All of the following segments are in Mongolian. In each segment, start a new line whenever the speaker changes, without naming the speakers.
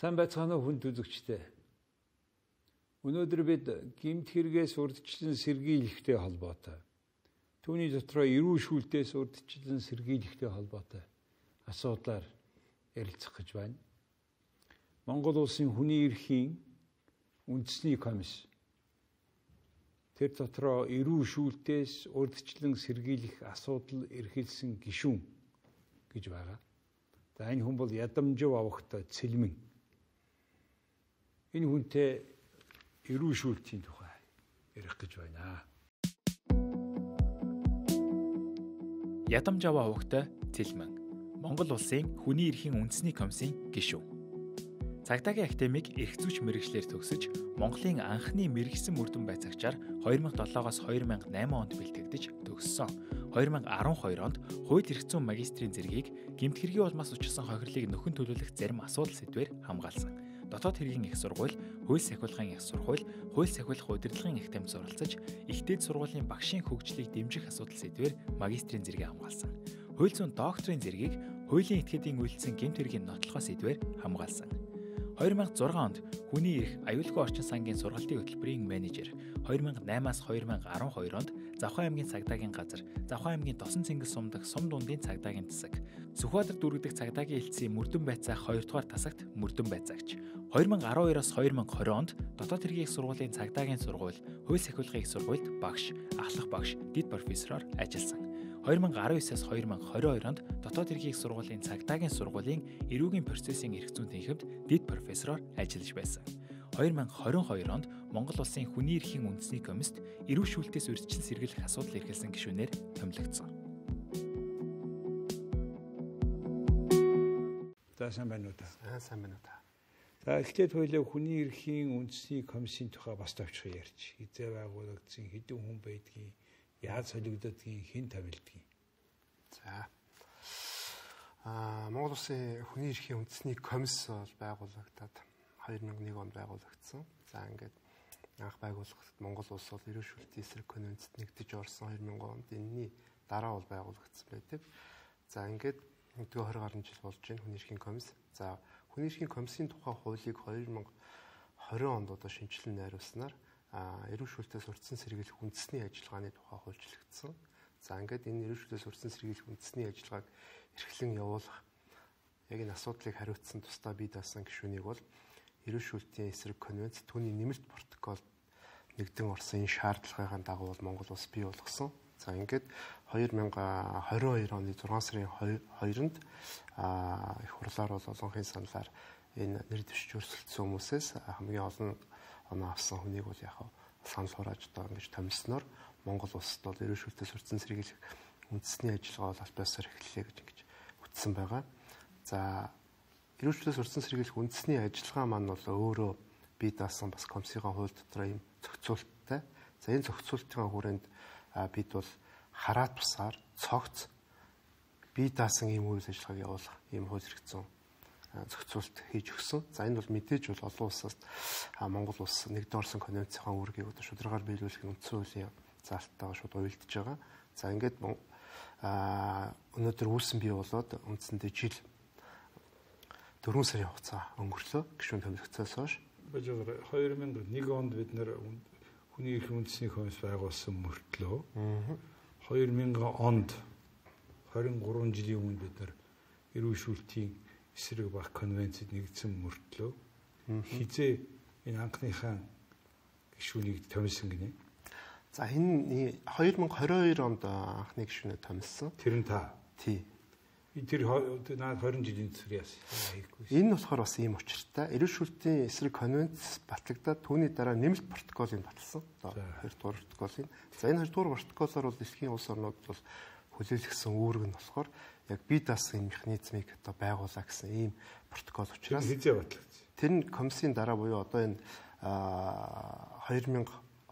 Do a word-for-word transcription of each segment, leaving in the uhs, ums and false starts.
Сайн байцгаана уу хүнд үзэгчдээ. Өнөөдөр бид гэмт хэрэгээс урдчлан сэргийлэхтэй холбоотой. Түүний дотроо эрүү шүүлтээс урдчлан сэргийлэхтэй холбоотой асуудлаар ярилцах гэж байна. Монгол улсын хүний эрхийн үндэсний комисс тэр дотроо эрүү шүүлтээс урдчлан сэргийлэх асуудал эрхэлсэн гишүүн гэж байгаа. За энэ хүн бол Ядамжив авахтай Цэлмэн. Энэ хүнтэй эрүү шүүлтийн тухай ярих гэж байна.
Ядамжив авахтай Цэлмэн Монгол улсын хүний эрхийн үндэсний комиссийн гишүүн. Цагдаагийн академик эрх зүйч мэргэжлэр төгсөж Монголын анхны мэргэжсэн мөрдөн байцаагчаар хоёр мың и долоогоос хоёр мың и найман онд бэлтгэгдэж төгссөн. хоёр мың и арван хоёр онд хууль эрх зүйн магистрийн зэргийг гэмт хэргийн улмаас учирсан хохирлыг нөхөн төлөвлөх зарим асуудал сэдвээр хамгаалсан. Дотоод хэргийн их сургууль, хууль сахиулгын их сургууль, хууль сахиулах удирдлагын их тамирчид оролцож, их дээд сургуулийн багшийн хөгжлийг дэмжих асуудал сэдвээр магистрийн зэрэг хамгаалсан. Хууль зүйн докторийн зэргийг хуулийн этгээдийн үйлдэлсэн гэмт хэргийн нотлохоо сэдвээр хамгаалсан. хоёр мың и зургаан онд хүний эрх аюулгүй орчин сангийн сургалтын хөтөлбөрийн менежер, хоёр мың и наймаас хоёр мың и арван хоёр онд Завхан аймгийн цагдаагийн газар, Завхан аймгийн Тосон цэнгэл сум дахь сум дундын цагдаагийн засаг, Сүхбаатар дүүргдэг цагдаагийн элчсийн мөрдөн байцаах хоёр дахь тасагт мөрдөн байцаагч, хоёр мың и арван хоёроос хоёр мың и двадцать онд дотоод хэргийн их сургуулийн цагдаагийн сургууль, хууль сахиулгын их сургуульд багш, ахлах багш, дэд профессороор ажилласан. хоёр мың и арван есээс хоёр мың и двадцать хоёр онд дотоод хэргийн их сургуулийн цагдаагийн сургуулийн эрүүгийн процессын эрх зүйн тэнхимд дэд профессороор ажиллаж байсан. хоёр мың и двадцать хоёр онд Монгол улсын хүний эрхийн үндэсний комиссд эрүү шүүлтээс урьдчилан сэргийлэх асуудал эрхэлсэн гишүүнээр томилогдсон.
За сайн байна уу та?
Аа сайн байна уу та?
За эхлээд хоёлаа хүний эрхийн үндэсний комиссийн тухай бас товчхон ярьж. Хизээ байгуулагдсан, хэдэн хүн байдгийг, яаж солигдодгийг, хэн тавилдгийг.
За. Аа Монгол улсын хүний эрхийн үндэсний комисс бол байгуулагдаад хоёр мың и нэг онд байгуулагдсан. За ингээд анх байгуулагдсан Монгол улс бол эрүү шүүлтийн эсрэг конвенцэд нэгдэж орсон хоёр мянган онд энэний дараа бол байгуулагдсан байдаг. За ингээд нэгдүгээр хорин гаруй жил болж байна хүний эрхийн комисс. За хүний эрхийн комиссийн тухай хуулийг хоёр мың и двадцать онд одоо шинжилэн найруулснаар эрүү шүүлтээс урьдчилан сэргийлэх үндэсний ажиллагааны тухай хуульчлагдсан. За ингээд энэ эрүү шүүлтээс урьдчилан сэргийлэх үндэсний ажиллагааг эрхлэн явуулах яг энэ асуудлыг хариуцсан тусдаа бий даасан гишүүнийг бол эрүү шүүлтийн эсрэг конвенц түүний нэмэлт протокол нэгдэн орсон энэ шаардлагын дагуу бол Монгол улс бий болгосон. За ингээд хоёр мың и двадцать хоёр оны зургаан сарын хоёрнд их хурлаар бол олонхын саналаар энэ нэр дэвшиж өрсөлдсөн хүмүүсээс хамгийн олон оноо авсан хүнийг бол яг санал хурааж одоо ингэж томилсноор Монгол улсад бол эрүү шүүлтээс урьдчилан сэргийлэх үндэсний ажиллагаа бол албаасаар эхэллээ гэж ингэж үтсэн байгаа. За эрүү шүүлтээс урьдчилан сэргийлэх үндэсний ажиллагаа маань бол өөрөө бий даасан бас комиссийн хууль дотор ийм зохицуулттай. За энэ зохицуултын хүрээнд бид бол хараат бусаар цогц бий даасан ийм үйл ажиллагааг явуулах ийм хууль хэрэгцсэн зохицуулт хийж өгсөн. За энэ бол мэдээж бол олон улсаас Монгол улс нэгдэн орсон конвенцийн үүргийг одоо шударгаар биелүүлэх үндсэн хуулийн заалтайгаа шууд уялдж байгаа. За ингээд өнөөдөр үүсэн бий болоод үндсэндээ жил дөрвөн сарын хугацаа өнгөрлөө гишүүн томилогцоос хойш.
Бажгаар хоёр мың и нэг онд бид нэр хүний эрхийн үндэсний комисс байгуулсан мөртлөө хоёр мянган онд двадцать три жилийн өмнө бид нар эрүү шүүлтийн эсрэг баг конвенцэд нэгдсэн мөртлөө хизээ энэ анхныхаа гишүүнийг томилсон гинэ.
За энэ хоёр мың и двадцать хоёр онд анхны гишүүнээ томилсон.
Тэр нь та.
Тий.
Тэр наад двадцать жилийн цэцэр яасан.
Энэ болохоор бас ийм учиртай. Эрүү шүүлтийн эсрэг конвенц батлагдаад түүний дараа нэмэлт протоколыг баталсан. Одоо хоёр дахь протоколыг. За энэ хоёр дахь протоколоор бол дэлхийн улс орнууд бол хүлээлгсэн үүрэг нь болохоор яг бий даасан энэ механизмыг одоо байгуулаа гэсэн ийм протокол учраас
хизээ батлагдсан.
Тэр нь комиссийн дараа буюу одоо энэ хоёр мың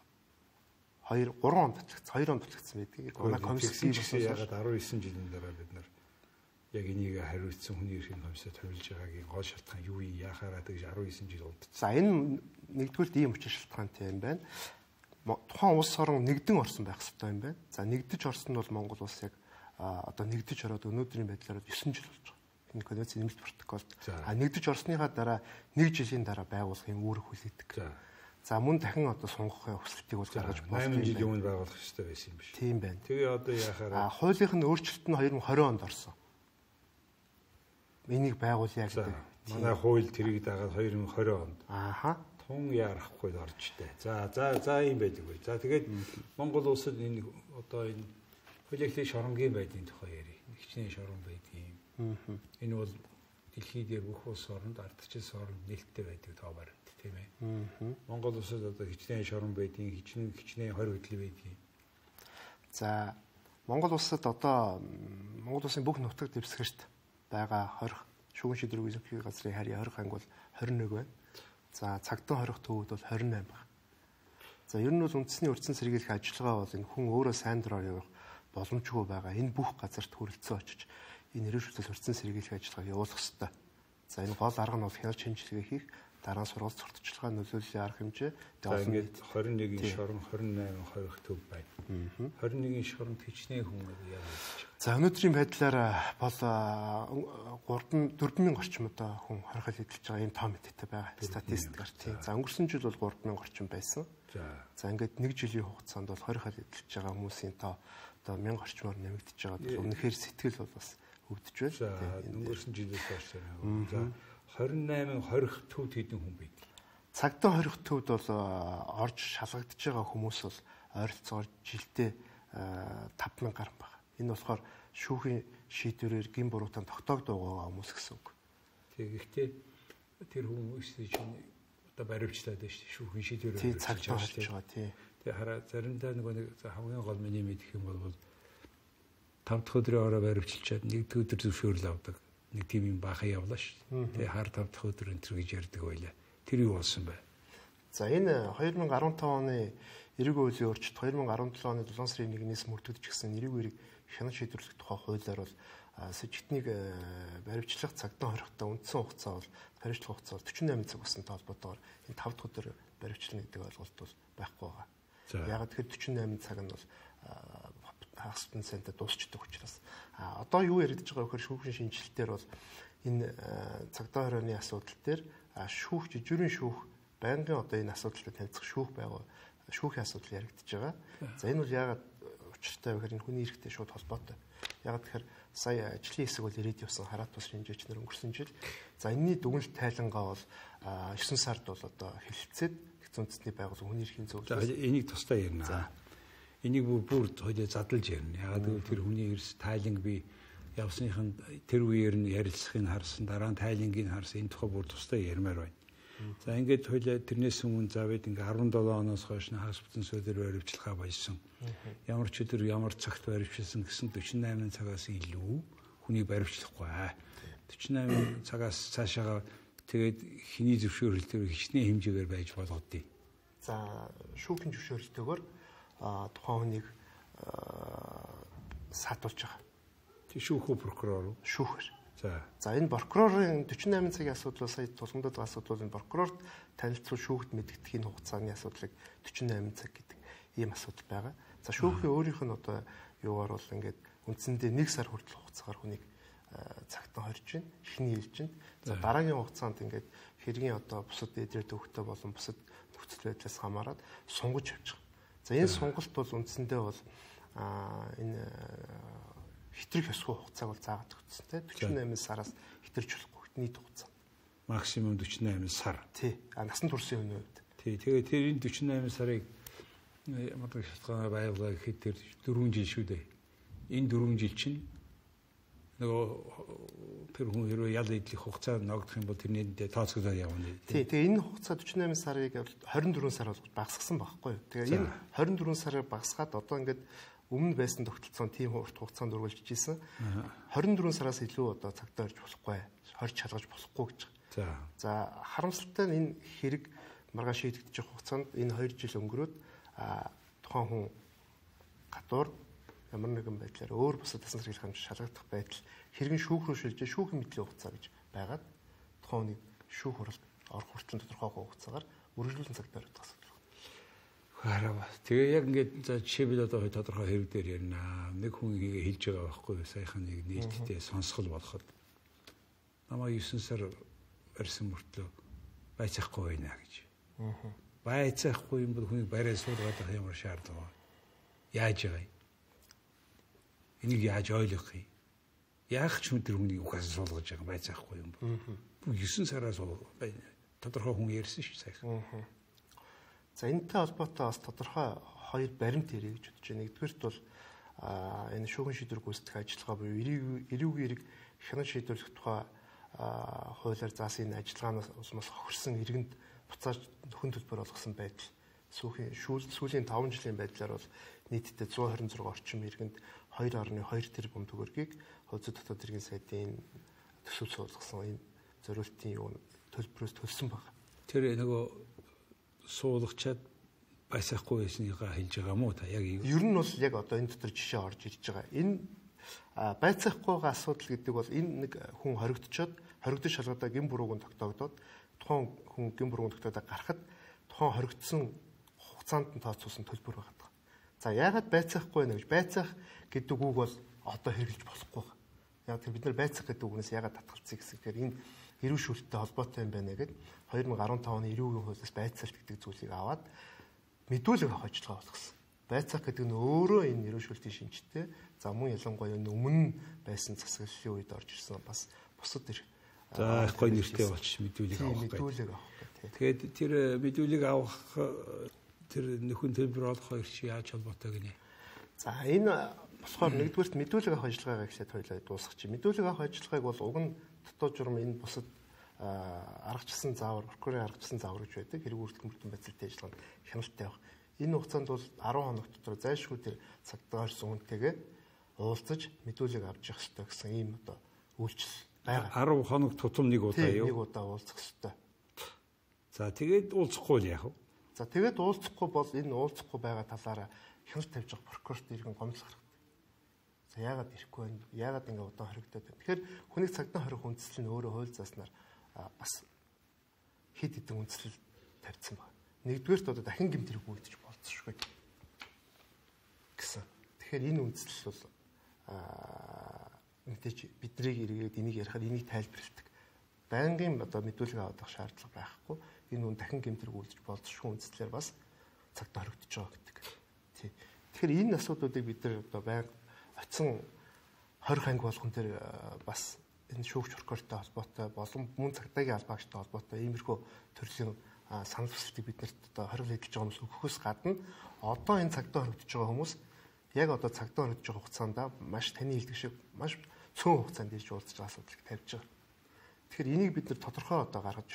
и гурван онд батлагдсан. хоёр онд батлагдсан байдаг. Манай комисс бий болсон.
Яг дөрвөн жилийн дараа бид нар яг энийг хариуцсан хүний эрхийн комиссад хувилж байгаагийн гол шалтгаан юу юм яхаараа гэж дөрвөн жил болд.
За энэ нэгдүгээр ийм учир шалтгаантай юм байна. Тухайн улс орн нэгдэн орсон байх хэрэгтэй юм байна. За нэгдэж орсон нь бол Монгол улс яг одоо нэгдэж ороод өнөөдрийн байдлаар девять жил болж байгаа. энэ конвенцийн нэмэлт протоколд. А нэгдэж орсныхаа дараа нэг жилийн дараа байгуулгын үүрэг хүлээдэг. За мөн дахин одоо сунгах хүсэлтийг бол гаргаж
болно. восемь жилийн өмнө байгуулах хэрэгтэй байсан юм биш.
Тийм байна.
Тэгээ одоо яхаараа
хуулийнх нь өөрчлөлт нь двадцать двадцать онд орсон. Энийг байгуулъя гэдэг.
Манай хууль тэрийг дагаад двадцать двадцать онд.
Ааха.
Тун ярахгүй оржтэй. За за за юм байдаг бай. За тэгээд Монгол улсад энэ одоо энэ коллектив шоронгийн байдлын тухай ярив. Хичнээн шорон байдгийн. Аа. Энэ бол дэлхийд дээр бүх улс оронд ардчил орнд нээлттэй байдаг тоо баримт тийм ээ. Аа. Монгол улсад одоо хичнээн шорон байдгийн, хичнээн хичнээн хорь хөдөл байдгийн.
За Монгол улсад одоо Монгол улсын бүх нутаг дэвсгэрт байгаа хорих шүүгэн шийдвэрийн ерөнхий газрын харьяа хорих анги бол двадцать one байна. За цагтан хорих төвүүд бол двадцать eight байна. За ер нь бол үндэсний урьдчилан сэргийлэх ажиллагаа бол энэ хүн өөрөө сайн дураар явах боломжгүй байгаа. Энэ бүх газарт хүрэлцэн очиж энэ эрүүл шүтлэл урьдчилан сэргийлэх ажиллагааг явуулах ёстой. За энэ гол арга нь бол хяналт шинжилгээ хийх, дараа нь сургалт сурталчилгаа нөлөөллийн арга хэмжээ.
За ингээд двадцать one-ийн шорон двадцать eight хорих төв байна. двадцать one-ийн шоронд хичнээн хүн яаж хийж.
За өнөөдрийн байдлаар бол дөрвөн мянган орчим одоо хүн хорхол эдэлж байгаа ийм тоо мэдээтэй байгаа. Статистикаар тийм. За өнгөрсөн жил бол гурван мянган орчим байсан. За. За ингээд нэг жилийн хугацаанд бол хорхол эдэлж байгаа хүмүүсийн тоо одоо мянга орчмоор нэмэгдэж байгаа. Тэгэхээр үнэхээр сэтгэл бол бас өвдөж байна.
За өнгөрсөн жилээс хойш. За двадцать eight хорих төвд хэдэн хүн байд?
Цагтаа хорих төвд бол орж шалгагдж байгаа хүмүүс бол ойролцоогоор жилдээ five thousand гаруй байна. Энэ болохоор шүүхийн шийдвэрээр гин буруутан тогтоогдож байгаа хүмүүс гэсэн үг.
Тэгэхдээ тэр хүмүүс чинь одоо баримтлаад байна шүү дээ. Шүүхийн шийдвэрээр
тий цагтаа болж байгаа тий.
Тэгээ хараа заримдаа нөгөө нэг хамгийн гол миний мэдэх юм бол five дахь өдрийн ороо баримтчилчаад нэг өдөр зөвшөөрөл авдаг. Нэг тийм юм баахан явлаа шүү. Тэгээ хар five дахь өдөр энэ төр гэж ярьдаг байлаа. Тэр юу болсон бэ?
За энэ twenty fifteen оны эрүүг үеийн өөрчлөлт twenty seventeen оны seven сарын one-ээс мөрдөгдөж гисэн эрүүг үеийг хяналт шийдвэрлэх тухай хуулиар бол сэжигтнийг баримтлах цагтаа хорихтой үндсэн хугацаа бол баримтлах хугацаа бол forty-eight цаг бассантай холбоотойгоор энэ five дахь өдөр баримтлна гэдэг ойлголт бол байхгүй байгаа. Яг тэгэхээр forty-eight цаг нь бол хагас процентод дуусчдаг учраас одоо юу яригдж байгаа вэхээр шүүхийн шинжилтээр бол энэ цагтаа хорионы асуудал дээр шүүх жижигрэн шүүх байнгын одоо энэ асуудалтай танилцах шүүх байгуу шүүхийн асуудал яригдж байгаа. За энэ бол яагаад учиртай вэ гэхээр энэ хүний эрхтэй шууд холбоотой. Яагаад тэгэхээр сая ажлын хэсэг бол ирээд явсан хараат тус шинжээч нар өнгөрсөн жил. За энэний дүгнэлт тайлангаа бол nine сард бол одоо хэлэлцээд Нэгдсэн үндэсний байгууллага хүний эрхийн зөвлөлөөс
энийг тусдаа ярина. Энийг бүр хоёул задлж ярина. Яагаад гэвэл тэр хүний эрс тайланг би явсныхан тэр үеэр нь ярилцахыг харсан, дараа нь тайлангийг харсан. Энэ тухай бүр тусдаа ярмаар байна. За ингээд хоёул тэрнээс өмнө завэд ингээ seventeen оноос хойш хагас бүтэн сөдөр баримтлахаа болсон. Ямар ч өдөр ямар цагт баримтчилсан гэсэн forty-eight цагаас илүү хүний баримтлахгүй. forty-eight цагаас цаашаа тэгээд хиний зөвшөөрлөлтөөр хичнээн хэмжээгээр байж болгодъё.
За шүүхийн зөвшөөрлөлтөөр тухайн хүнийг саатуулж байгаа.
Тэг шүүхүү прокурор уу?
Шүүхэр.
За.
За энэ прокурорын forty-eight цагийн асуудал сая тулгамдад байгаа асуудал энэ прокурорт танилцуул шүүхт мэдгэдэхийн хугацааны асуудлыг forty-eight цаг гэдэг ийм асуудал байгаа. За шүүхийн өөрийнх нь одоо юугаар бол ингээд үндсэндээ нэг сар хүртэл хугацаагаар хүнийг цагтаа хорж байна, ихний хэлж байна. За дараагийн хугацаанд ингээд хэргийн одоо бусад эдрээ төвхтэй болон бусад нөхцөл байдлаас хамаарат сунгаж явж байгаа. За энэ сонголт бол үндсэндээ бол энэ хитрэх ёсгүй хугацааг бол заагаад өгсөн те forty-eight сараас хитэрч болохгүй нийт хугацаа.
Максимум forty-eight сар.
Тий. А насан туршийн хүний хувьд.
Тий. Тэгээд тэр энэ forty-eight сарыг ямар нэг шалтгаанаар байгуулаа гэхэд тэр four жил шүү дээ. Энэ four жил чинь нөгөө тэр хүн хэрвээ ял идэх хугацаа ногдох юм бол тэрний тооцоолоод явна.
Тий. Тэгээ энэ хугацаа forty-eight сарыг twenty-four сар бол багасгасан байхгүй юу? Тэгээ энэ twenty-four сарыг багасгаад одоо ингээд өмнө байсан тогтолцоон тийм урт хугацаанд үргэлжлэж ийсэн. twenty-four сараас илүү одоо цагтаа орж болохгүй, хорж шалгаж болохгүй гэж. За. За харамсалтай нь энэ хэрэг маргааш шийдэгдэж хугацаанд энэ two жил өнгөрөөд тухайн хүн гадуур ямар нэгэн байдлаар өөр бусад дасан сэргийлэх хэмжээ шалгагдах байдал хэрэг шүүх рүү шилжиж шүүхийн мэдлийн хугацаа гэж байгаад тухайн хүнийг шүүх хуралд орох хүртэл тодорхой хугацаагаар үргэлжлүүлэн цагтаа орох асуудал.
Хараа. Тэгээ яг ингээд за жишээлбэл одоо тодорхой хэрэг дээр ярина. Нэг хүн хэлж байгаа байхгүй юу? Саяхан нэг нийтдээ сонсгол болоход намайг есөн сар барьсан мөртлөө байцаахгүй байна гэж. Байцаахгүй юм бол хүнийг барай суулгаад авах ямар шаардлага вэ? Яаж байгаа юм? Энийг яаж ойлгох юм? Яах ч өндөр хүнийг угаасаа суулгаж байгаа байцаахгүй юм бол. Бүх есөн сараас тодорхой хүн ярьсан шүү сайхан.
За энэтэй холбоотой бас тодорхой хоёр баримт ирээ гэж бодож байна. Нэгдүгээрт бол энэ шүүгэн шийдвэр гүйцэтгэх ажиллагаа буюу эрүүг эрэг хянан шийдвэрлэх тухай хуулиар заасан энэ ажиллагаанаас бас хохирсон иргэнд буцааж нөхөн төлбөр олгосон байдал сүүхийн сүүлийн таван жилийн байдлаар бол нийтдээ зуун хорин зураг орчим иргэнд хоёр гаруй хоёр тэрбум төгрөгийг хууль дотоод иргэн сайдын төсөв суулгасан энэ зориултын юу төлбөрөөс төлсөн баг.
Тэр нөгөө суулгачаад байсахгүй байсныгаа хэлж байгаа мó та яг
ер нь бол яг одоо энэ дотор жишээ орж ирж байгаа. Энэ байцаахгүйгээ асуудал гэдэг бол энэ нэг хүн хоригдчоод хоригдож шалгадаа гин бурууг нь тогтоогдоод тухайн хүн гин бурууг тогтоодоо гарахад тухайн хоригдсон хугацаанд нь тооцуулсан төлбөр байгаа. За яагаад байцаахгүй байна гэж байцаах гэдэг үг бол одоо хэрэглэж болохгүй байна. Яг тэр бид нар байцаах гэдэг үгнээс яагаад татгалцъя гэсэхээр энэ эрүү шүүлттэй холбоотой юм байна гэдэг хоёр мың гаруй тавны эрүүгийн хуулиас байцаалт гэдэг зүйлийг аваад мэдүүлэг авах ажиллагаа болгосон. Байцаах гэдэг нь өөрөө энэ эрүү шүүлтийн шинжтэй за мөн ялангуяа өмнө байсан засаглалын үед орж ирсэн бас бусад их
за их гоё нэртэй болчих мэдүүлэг авах гэдэг.
Мэдүүлэг авах гэдэг.
Тэгээд тэр мэдүүлэг авах тэр нөхөн төлбөр олох хоёр чи яаж холбоотой гинэ?
За энэ болохоор нэгдүгээрт мэдүүлэг авах ажиллагаагаа ихлээд хоёлаа дуусгах чи. Мэдүүлэг авах ажиллагааг бол уг нь дотоод журам энэ бусад аргачлсан заавар, прокурорын аргачлсан заавар гэж байдаг. Хэрэг үйлдэл мөрдөн байцаалтай ажиллагаанд хяналттай авах. Энэ хугацаанд бол арван хоног дотор зайлшгүй тэр цагтаа орсон хүнтэйгээ уулзаж мэдүүлэг авч явах хэрэгтэй гэсэн ийм одоо үйлчлэл байгаа.
арван хоног тутам нэг удаа юу?
Нэг удаа уулзах хэрэгтэй.
За тэгээд уулзахгүй л яах вэ?
За тэгээд уулзахгүй бол энэ уулзахгүй байгаа талаараа хяналт тавьж байгаа прокурорт иргэн гомдол гаргадаг. За яагаад ирэхгүй байна? Яагаад ингэ удаан хоригдоод байна? Тэгэхээр хүнийг цагдаа хорих үндслэл нь өөрөө хууль заснаар бас хэд хэдэн үндслэл тавьсан байна. Нэгдүгээрт одоо дахин гэмт хэрэг үүдэж болцсошгүй гэсэн. Тэгэхээр энэ үндслэл бол мэдээж биднийг эргээд энийг ярихаар энийг тайлбарладаг. Байнгын одоо мэдүүлэг авах шаардлага байхгүй. Энэ үн дахин гэмт хэрэг үүдэж болцсошгүй үндслэлээр бас цагдаа хоригдож байгаа гэдэг. Тий. Тэгэхээр энэ асуудлуудыг бид нар одоо байнга очсон хорих анги болгон дээр бас энэ шүүгч прокурортой холбоотой болон мөн цагдаагийн албаагчтай холбоотой иймэрхүү төрлийн санал хүсэлтийг биднэрт одоо хориг хэлж байгаа хүмүүс өгөхөөс гадна одоо энэ цагдаа хоригдож байгаа хүмүүс яг одоо цагдаа хоригдож байгаа хугацаанд маш таны хэлдэг шиг маш цөөн хугацаанд ирж уулзж байгаа асуудлыг тавьж байгаа. Тэгэхээр энийг бид нар тодорхой одоо гаргаж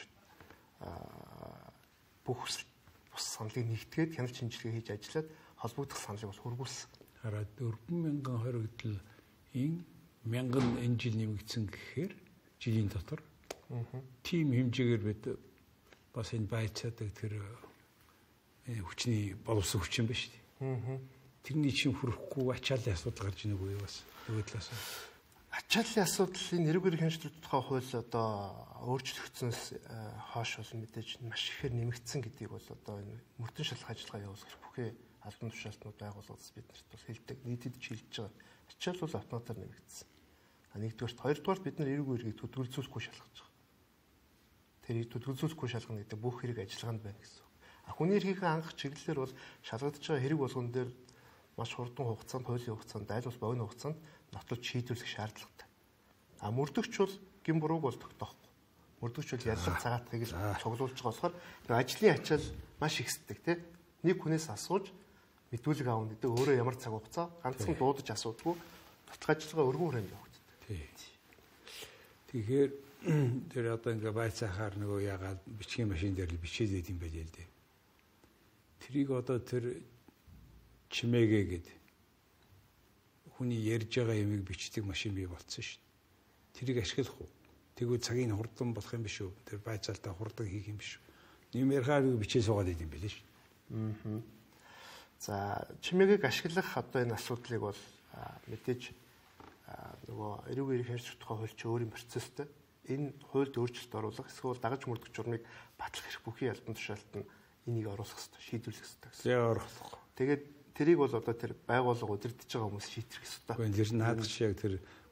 бүх хүсэлт бус саналыг нэгтгээд хяналт шинжилгээ хийж ажиллаад холбогдох саналыг бас хургуулсан.
Хараад дөрвөн мянган хоригдол ин мянган энэ жил нэмэгдсэн гэхээр жилийн дотор тийм хэмжээгээр бид бас энэ байцаадаг тэр хүчний боловсон хүчин ба шүү дээ. Тэрний чинь хүрэхгүй ачааллын асуудал гарч ийнэ үгүй бас нөгөө талаас.
Ачааллын асуудал энэ эрүүг эрх хяналтын тухай хууль одоо өөрчлөгдсөнөөс хойш бол мэдээж маш ихээр нэмэгдсэн гэдгийг бол одоо энэ мөрдөн шалгах ажиллагаа явуулах бүхий албан тушаалтнууд байгууллагаас бид нарт бас хэлдэг нийтэд ч хэлж байгаа. Ачаал бол автоматар нэмэгдсэн. А нэгдүгээрт хоёрдугаар бид нар эрүүг эргийг төдөлгөлзүүлэхгүй шалгаж байгаа. Тэр төдөлгөлзүүлэхгүй шалгана гэдэг бүх хэрэг ажиллагаанд байна гэсэн. А хүний эрхийг хангах чиглэлээр бол шалгагдж байгаа хэрэг болгон дээр маш хурдан хугацаанд, хуулийн хугацаанд, аль бас богино хугацаанд нотлож шийдвэрлэх шаардлагатай. А мөрдөгч бол гин бурууг бол тогтоохгүй. Мөрдөгч бол яллах цагаатгыг л цуглуулж байгаа болохоор ажлын ачаал маш ихсдэг тийм. Нэг хүнээс асууж мэдүүлэг аавна гэдэг өөрөө ямар цаг хугацаа ганцхан дуудаж асуудгүй баталгаа ажиллагаа өргөн хүрээнд явагддаг.
Тэгэхээр тэр одоо ингээ байцаахаар нөгөө ягаад бичгийн машин дээр л бичээд байд юм байл л дээ. Тэрийг одоо тэр чимээгээ гээд хүний ярьж байгаа юмыг бичдэг машин бий болцсон шүү дээ. Тэрийг ашиглах уу? Тэгвэл цагийг хурдан болох юм биш үү? Тэр байцаалтаа хурдан хийх юм биш үү? Нэмэрхаар бичээ суугаад байд юм байл шүү дээ.
Аа. За чимээгийг ашиглах одоо энэ асуудлыг бол мэдээж нөгөө эрүүг эрх хяналтын тухай хууль чи өөрийн процесстэй. Энэ хуульд өөрчлөлт оруулах эсвэл дагаж мөрдөх журмыг батлах хэрэг бүхий албан тушаалт нь энийг оруулах хэрэгтэй, шийдвэрлэх хэрэгтэй гэсэн.
Тэгээ оруулах.
Тэгээд тэрийг бол одоо тэр байгууллага удирдах байгаа хүмүүс шийдэх хэрэгтэй.
Гэхдээ тэр наадах шиг яг тэр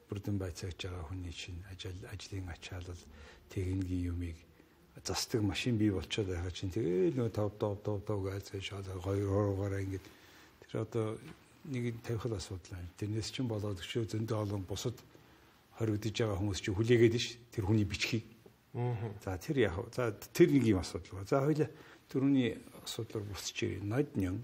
бүрдэн байцаагч байгаа хүний чинь ажил ажлын ачаалал техникийн юмыг застдаг машин бий болчиход байгаа чинь тэгээ нөө тав тав тав тав гэж шалаа хоёр хоорогоороо ингэж тэр одоо нэг тавих асуудал байна. Тэрнээс чинь болоод өчөө зөндөө олон бусад хоригдож байгаа хүмүүс чинь хүлээгээд ш тэр хүний бичгийг. За тэр яг за тэр нэг юм асуудал ба. За хоёлаа түрүүний асуудлаар буцаж ирээ. Ноднён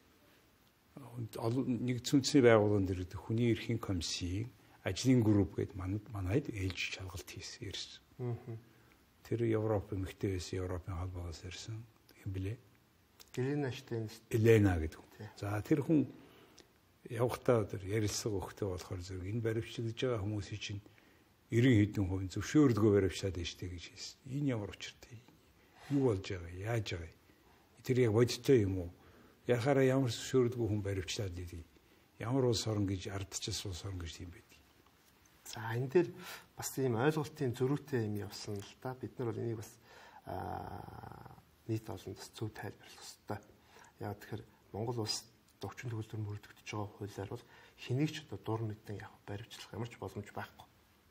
нэг цүнцний байгууллагын дэр хүний эрхийн комиссийн ажлын групп гэдэг манайд манайд ээлж чалгалт хийсэн ирсэн. Тэр Европ эмэгтэй байсан Европын холбоогоос ирсэн юм блэ.
Елена Штейн.
Елена гэдэг. За тэр хүн явхдаа тэр ярилцлага өгөхтэй болохоор зөв энэ баримтчилж байгаа хүмүүсийн чинь эрен хэдэн хувийн зөвшөөрөлгөө баримтчаад байна штэ гэж хэлсэн. Энэ ямар учиртай? Юу болж байгаа? Яаж байгаа? Тэр яг бодиттой юм уу? Яхаараа ямар зөвшөөрөлгөө хүн баримтчлаад идэв. Ямар улс орн гэж ардчилс улс орн гэж юм байдаг.
За энэ дээр бас ийм ойлголтын зөрүүтэй юм явсан л да. Бид нар бол энийг бас нийт олонд бас зөв тайлбарлах хэрэгтэй. Яг тэгэхээр Монгол улс өвчин төгөлдөр мөрөгдөж байгаа хуулиар бол хэнийг ч одоо дур мэдэн яг баримтлах ямар ч боломж байхгүй.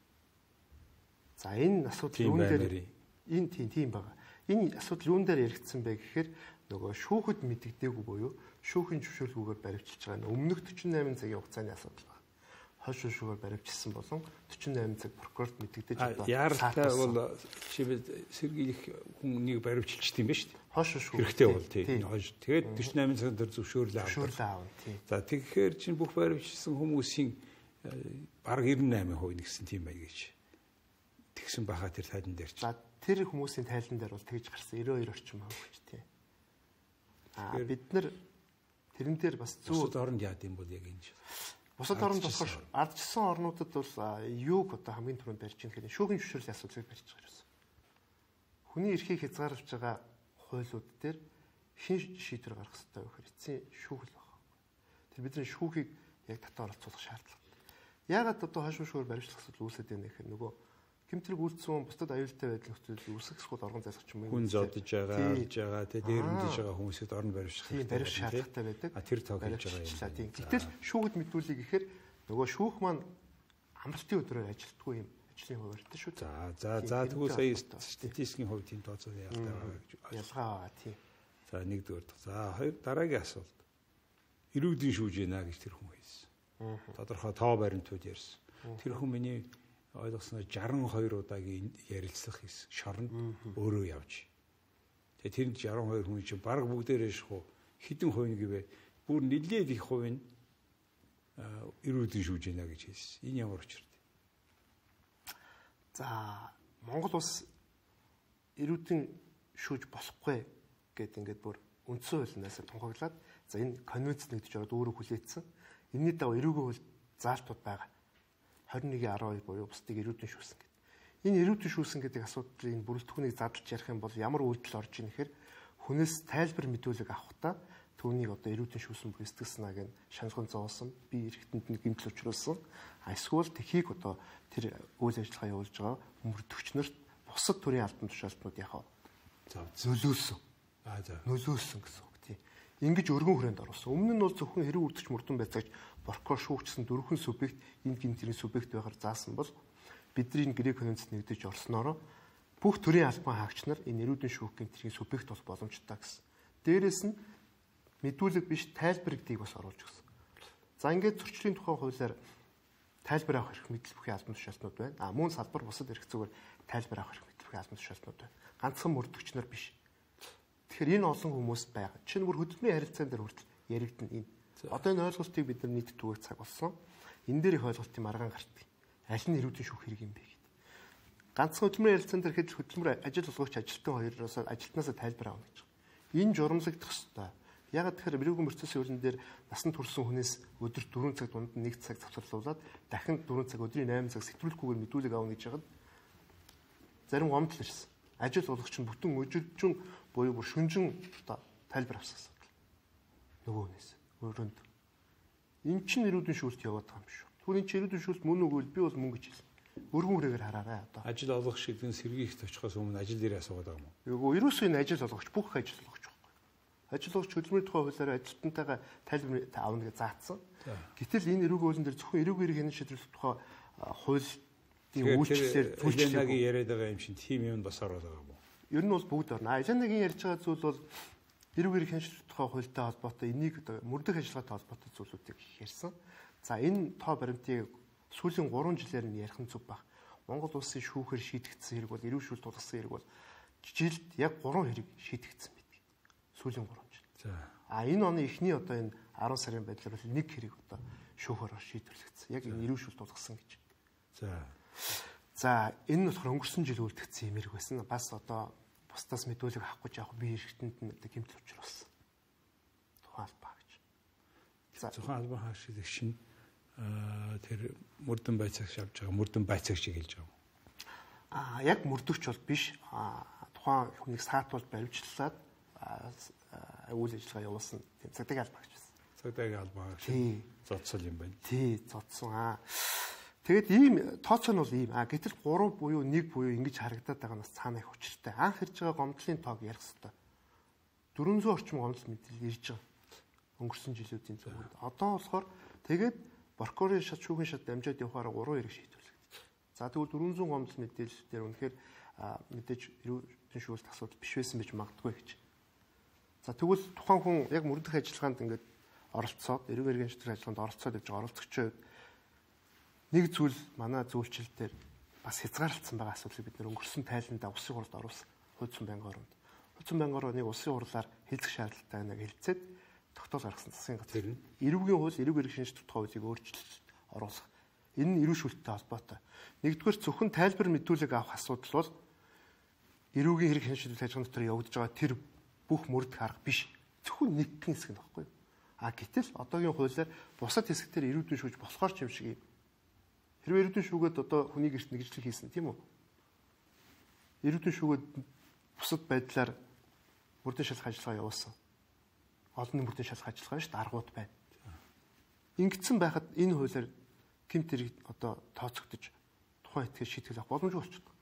За энэ асуудал юун дээр энэ тийм тийм байгаа. Энэ асуудал юун дээр яригдсан бэ гэхээр нөгөө шүүхэд мэдэгдээгүй буюу шүүхийн зөвшөөрлгүйгээр баримтчилж байгаа өмнөх төрчим найман цагийн хугацааны асуудал байна. Хойш шүүгээр баримтчилсан болон төрчим найман цаг прокурорт мэдэгдэж одоо
яаралтай бол чивэд сэргийлэх хүнийг баримтчилж тийм ба шүү дээ.
Хойш шүүх
хэрэгтэй бол тийм. Тэгээд төрчим найман цаг дээр зөвшөөрлөө авах.
Зөвшөөрлөө авах тийм.
За тэгэхээр чинь бүх баримтчилсан хүмүүсийн бараг девятнайман хувь нэгсэн тийм бай гэж. Тэгсэн баха тэр тайлан дээр чинь.
За тэр хүмүүсийн тайлан дээр бол тэгж гарсан ninety-two орчим хувь гэж тийм. Аа бид нар тэрэн дээр бас зөв
бусад оронд яад юм бол яг энэ чинь.
Бусад оронд болохоор ардчилсан орнуудад бол юуг одоо хамгийн түрүүнд барьж байгаа гэхээр шүүхийн зөвшөөрлийн асуудлыг барьж байгаа юм. Хүний эрхийг хязгаарлаж байгаа хуулиуд дээр хин шийдвэр гаргах хэрэгтэй вэ гэхээр эцсийн шүүх л байна. Тэр бидний шүүхийг яг татаа оролцуулах шаардлагатай. Яагаад одоо хойш шүүхээр баримтлах асуудал үүсээд байна гэхээр нөгөө гэмтрэг үйлцсэн бусдад аюултай байдал нөхцөл үүсэх эсвэл орон зайлсгч юм.
Хүн зодож байгаа, алж байгаа, тэ дээрэмдэж байгаа хүмүүсэд орон баримтлах
хэрэгтэй. Баримт шаардлагатай байдаг.
А тэр тог хийж байгаа юм.
Гэтэл шүүхэд мэдүүлэх гэхээр нөгөө шүүх маань амралтын өдрөөр ажилтгүй юм. Ажлын хуваарьтай шүү.
За за за тэгвэл сая статистикийн хувьд тийм тооцоо ялтай байгаа гэж
ялгаа байгаа тийм.
За нэгдүгээр. За хоёр дараагийн асуулт. Ирүүдийн шүүж гинэ гэж тэр хүн хэлсэн. Тодорхой тоо баримтууд ярьсан. Тэр хүн миний ойлгосноор sixty-two удаагийн ярилцлах хийсэн. Шоронд өөрөө явж. Тэгээ тэрэнд sixty-two хүн чинь баг бүгдээрээ шахуу хідэн хувийн гэвэ бүр нэлээд их хувийн ирүүдийн шүүж гинэ гэж хэлсэн. Энэ ямар учиртай?
За Монгол улс ирүүдийн шүүж болохгүй гэд ингээд бүр үндсэн хуулиас тунхаглаад за энэ конвенц нэгдэж ороод өөрөө хүлээсэн. Энэний дагуу эрүүгийн хууль заалтууд байгаа. twenty-one twelve буюу бусдыг ирүүдэн шүүсэн гэдэг. Энэ ирүүдэн шүүсэн гэдэг асуудлын бүрэлдэхүүнийг задлж ярих юм бол ямар үйлдэл орж ийн гэхээр хүнээс тайлбар мэдүүлэг авахдаа түүнийг одоо ирүүдэн шүүсэн бүх эсдэг санааг нь шанхун зоосон, би эргэтэнд нь гэмтэл учруулсан. Эсвэл тэхийг одоо тэр үйл ажиллагаа явуулж байгаа мөрдөгчнөрт бусад төрлийн албан тушаалтнууд яхаа нөлөөсөн.
Аа за.
Нөлөөсөн гэсэн үг тийм. Ингиж өргөн хүрээнд оруулсан. Өмнө нь бол зөвхөн хэрэг үрдэгч мөрдөн байцаагч прокурор шүүгчсэн дөрвөн субъект энэ гинтийн субъект байгаар заасан бол бидний грек конвенцэд нэгдэж орсноороо бүх төрлийн албан хаагч нар энэ ирүүдэн шүүх гинтийн субъект болох боломжтой гэсэн. Дээрээс нь мэдүүлэг биш тайлбар гэдгийг бас оруулж өгсөн. За ингээд зөрчлийн тухай хуулиар тайлбар авах хэрэг мэдл бүхий албан тушаалтнууд байна. А мөн салбар бусад эрх зүгээр тайлбар авах хэрэг мэдл бүхий албан тушаалтнууд байна. Ганцхан мөрдөгч нар биш. Тэгэхээр энэ олон хүмүүс байгаа. Чинь бүр хөдөлмөрийн харилцаан дээр хүртэл яригдана энэ. Одоо энэ ойлголтыг бид нар нийт түгээх цаг болсон. Энэ дээр их ойлголтын маргаан гардаг. Аль нь ирүүдэн шүүх хэрэг юм бэ гэдэг. Ганцхан хөдөлмөрийн харилцаан дээр хэд хөдөлмөр ажил олгогч ажилтан хоёроос ажилтнаасаа тайлбар авах гэж. Энэ журамлагдах ёстой. Ягаад тэгэхээр мэрэгэн процессын хуулийн дээр насан турсан хүнээс өдөрт four цаг дунд нэг цаг завсарлуулад дахин four цаг өдрийн eight цаг сэтгүүлэхгүйгээр мэдүүлэг авах гэж яагаад зарим гомдол ирсэн. Ажил олгогч нь бүтэн өжилжин буюу бүр шүнжин одоо тайлбар авсан асуудал. Нөгөө хүнээс өрөөнд. Энд чинь ирүүдэн шүүлт яваад байгаа юм шүү. Түүний чинь ирүүдэн шүүлт мөн үгүй би бол мөн гэж хэлсэн. Өргөн хүрээгээр хараарай одоо.
Ажил олгох шийдвэн сэргийгт очихоос өмнө ажил дээр асуугаад байгаа юм уу?
Йгоо ерөөсөө энэ ажил олгогч бүх ажил олгогч байхгүй. Ажилгүйч хөдөлмөрийн тухай хуулиараа ажилтнтайгаа тайлбар авна гэж заасан. Гэтэл энэ эрүүг уулан дээр зөвхөн эрүүг иргэний шийдвэрлэх тухай хуулийн үйлчлэлээр
зөвлөлтийг яриад байгаа юм шиг тийм юм бас ороод байгаа юм уу?
Ер нь бол бүгд орно. Ажилтнагийн ярьж байгаа зүйл бол эрүүг иргэний шийдвэрлэх тухай хуультай холбоотой энийг мөрдөх ажиллагаатай холбоотой зүйлүүдийг ярьсан. За энэ тоо баримтыг сүүлийн гурван жилээр нь ярих нь зөв баг. Монгол улсын шүүхээр шийдэгдсэн хэрэг бол эрүүл шүүл тулгасан хэрэг бол жилд яг гурван хэрэг шийдэгдсэн байдаг. Сүүлийн гурван жил. За. А энэ оны эхний одоо энэ арван сарын байдлаар бол нэг хэрэг одоо шүүхээр шийдвэрлэгдсэн. Яг энэ эрүүл шүүл тулгасан гэж. За. За энэ нь болохоор өнгөрсөн жил үлдгэсэн юм хэрэг байсан. Бас одоо бусдаас мэдүүлэг авахгүй яг би эргэтэнд нь одоо гэмтэл учруулсан. Тухайн албаа гэж.
За тухайн албаа хааш шин тэр мөрдөн байцаагч авч байгаа мөрдөн байцаагч хэлж байгаа.
Аа яг мөрдөгч бол биш. Тухайн хүнийг саатуулж баримтлаад үйл ажиллагаа явуулсан тийм цагдаагийн албаа гэж байна.
Цагдаагийн албаа шиг зодсон юм байна.
Тий, зодсон. Аа. Тэгээд ийм тооцоо нь бол ийм. Аа гэтэл гурав буюу нэг буюу ингэж харагдаад байгаа нь бас цаана их учиртай. Анх ирж байгаа гомдлын тоог ярих хэрэгтэй. дөрвөн зуун орчим гомдол мэдээлэл ирж байгаа. Өнгөрсөн жилүүдийн зөвхөн. Одоо болохоор тэгээд прокурорын шат шүүхийн шат дамжаад явахаар гурван хэрэг шийдвэрлэгдсэн. За тэгвэл дөрвөн зуун гомдол мэдээлэл дээр үнэхээр мэдээж эрүүл шүүлт асуудал биш байсан гэж магадгүй гэж. За тэгвэл тухайн хүн яг мөрдөх ажиллагаанд ингээд оролцоод эрүүл иргэн шийдвэр ажиллагаанд оролцоод явж байгаа оролцогчид нэг зүйл манай зөвлөлт дээр бас хязгаарлагдсан байгаа асуудлыг бид нөр өнгөрсөн тайландаа улсын хурлд оруулсан. Хуудсан байнгын оронд. Хуудсан байнгын ороо нэг улсын хурлаар хэлцэх шаардлагатай нэг хэлцээд тогтоол гаргасан засгийн газар. Эрүүгийн хууль, эрүүг иргэн шийдвэр тухай хуулийг өөрчлөлт оруулах. Энэ нь эрүүл шүүлттэй холбоотой. Нэгдүгээр зөвхөн тайлбар мэдүүлэг авах асуудал бол эрүүгийн хэрэг шийдвэрлэх ажиллагааны дотор явагдаж байгаа тэр бүх мөрдөх арга биш. Зөвхөн нэгдхэн хэсэг нь баггүй. А гэтэл одоогийн хуулиар бусад хэсэгтэр эрүүдэн шүүж болохоор ч юм шиг юм. Хэрвээ эрүүдэн шүүгээд одоо хүний гэрт нэгжлэг хийсэн тийм үү? Эрүүдэн шүүгээд бусад байдлаар мөрдөн шалгах ажиллагаа явуулсан. Олон мөрдөн шалгах ажиллагаа шүү дээ аргууд байна. Ингэсэн байхад энэ хуулиар гэмт хэрэг одоо тооцогдож тухайн этгээд шийтгэл авах боломжгүй болчихдог.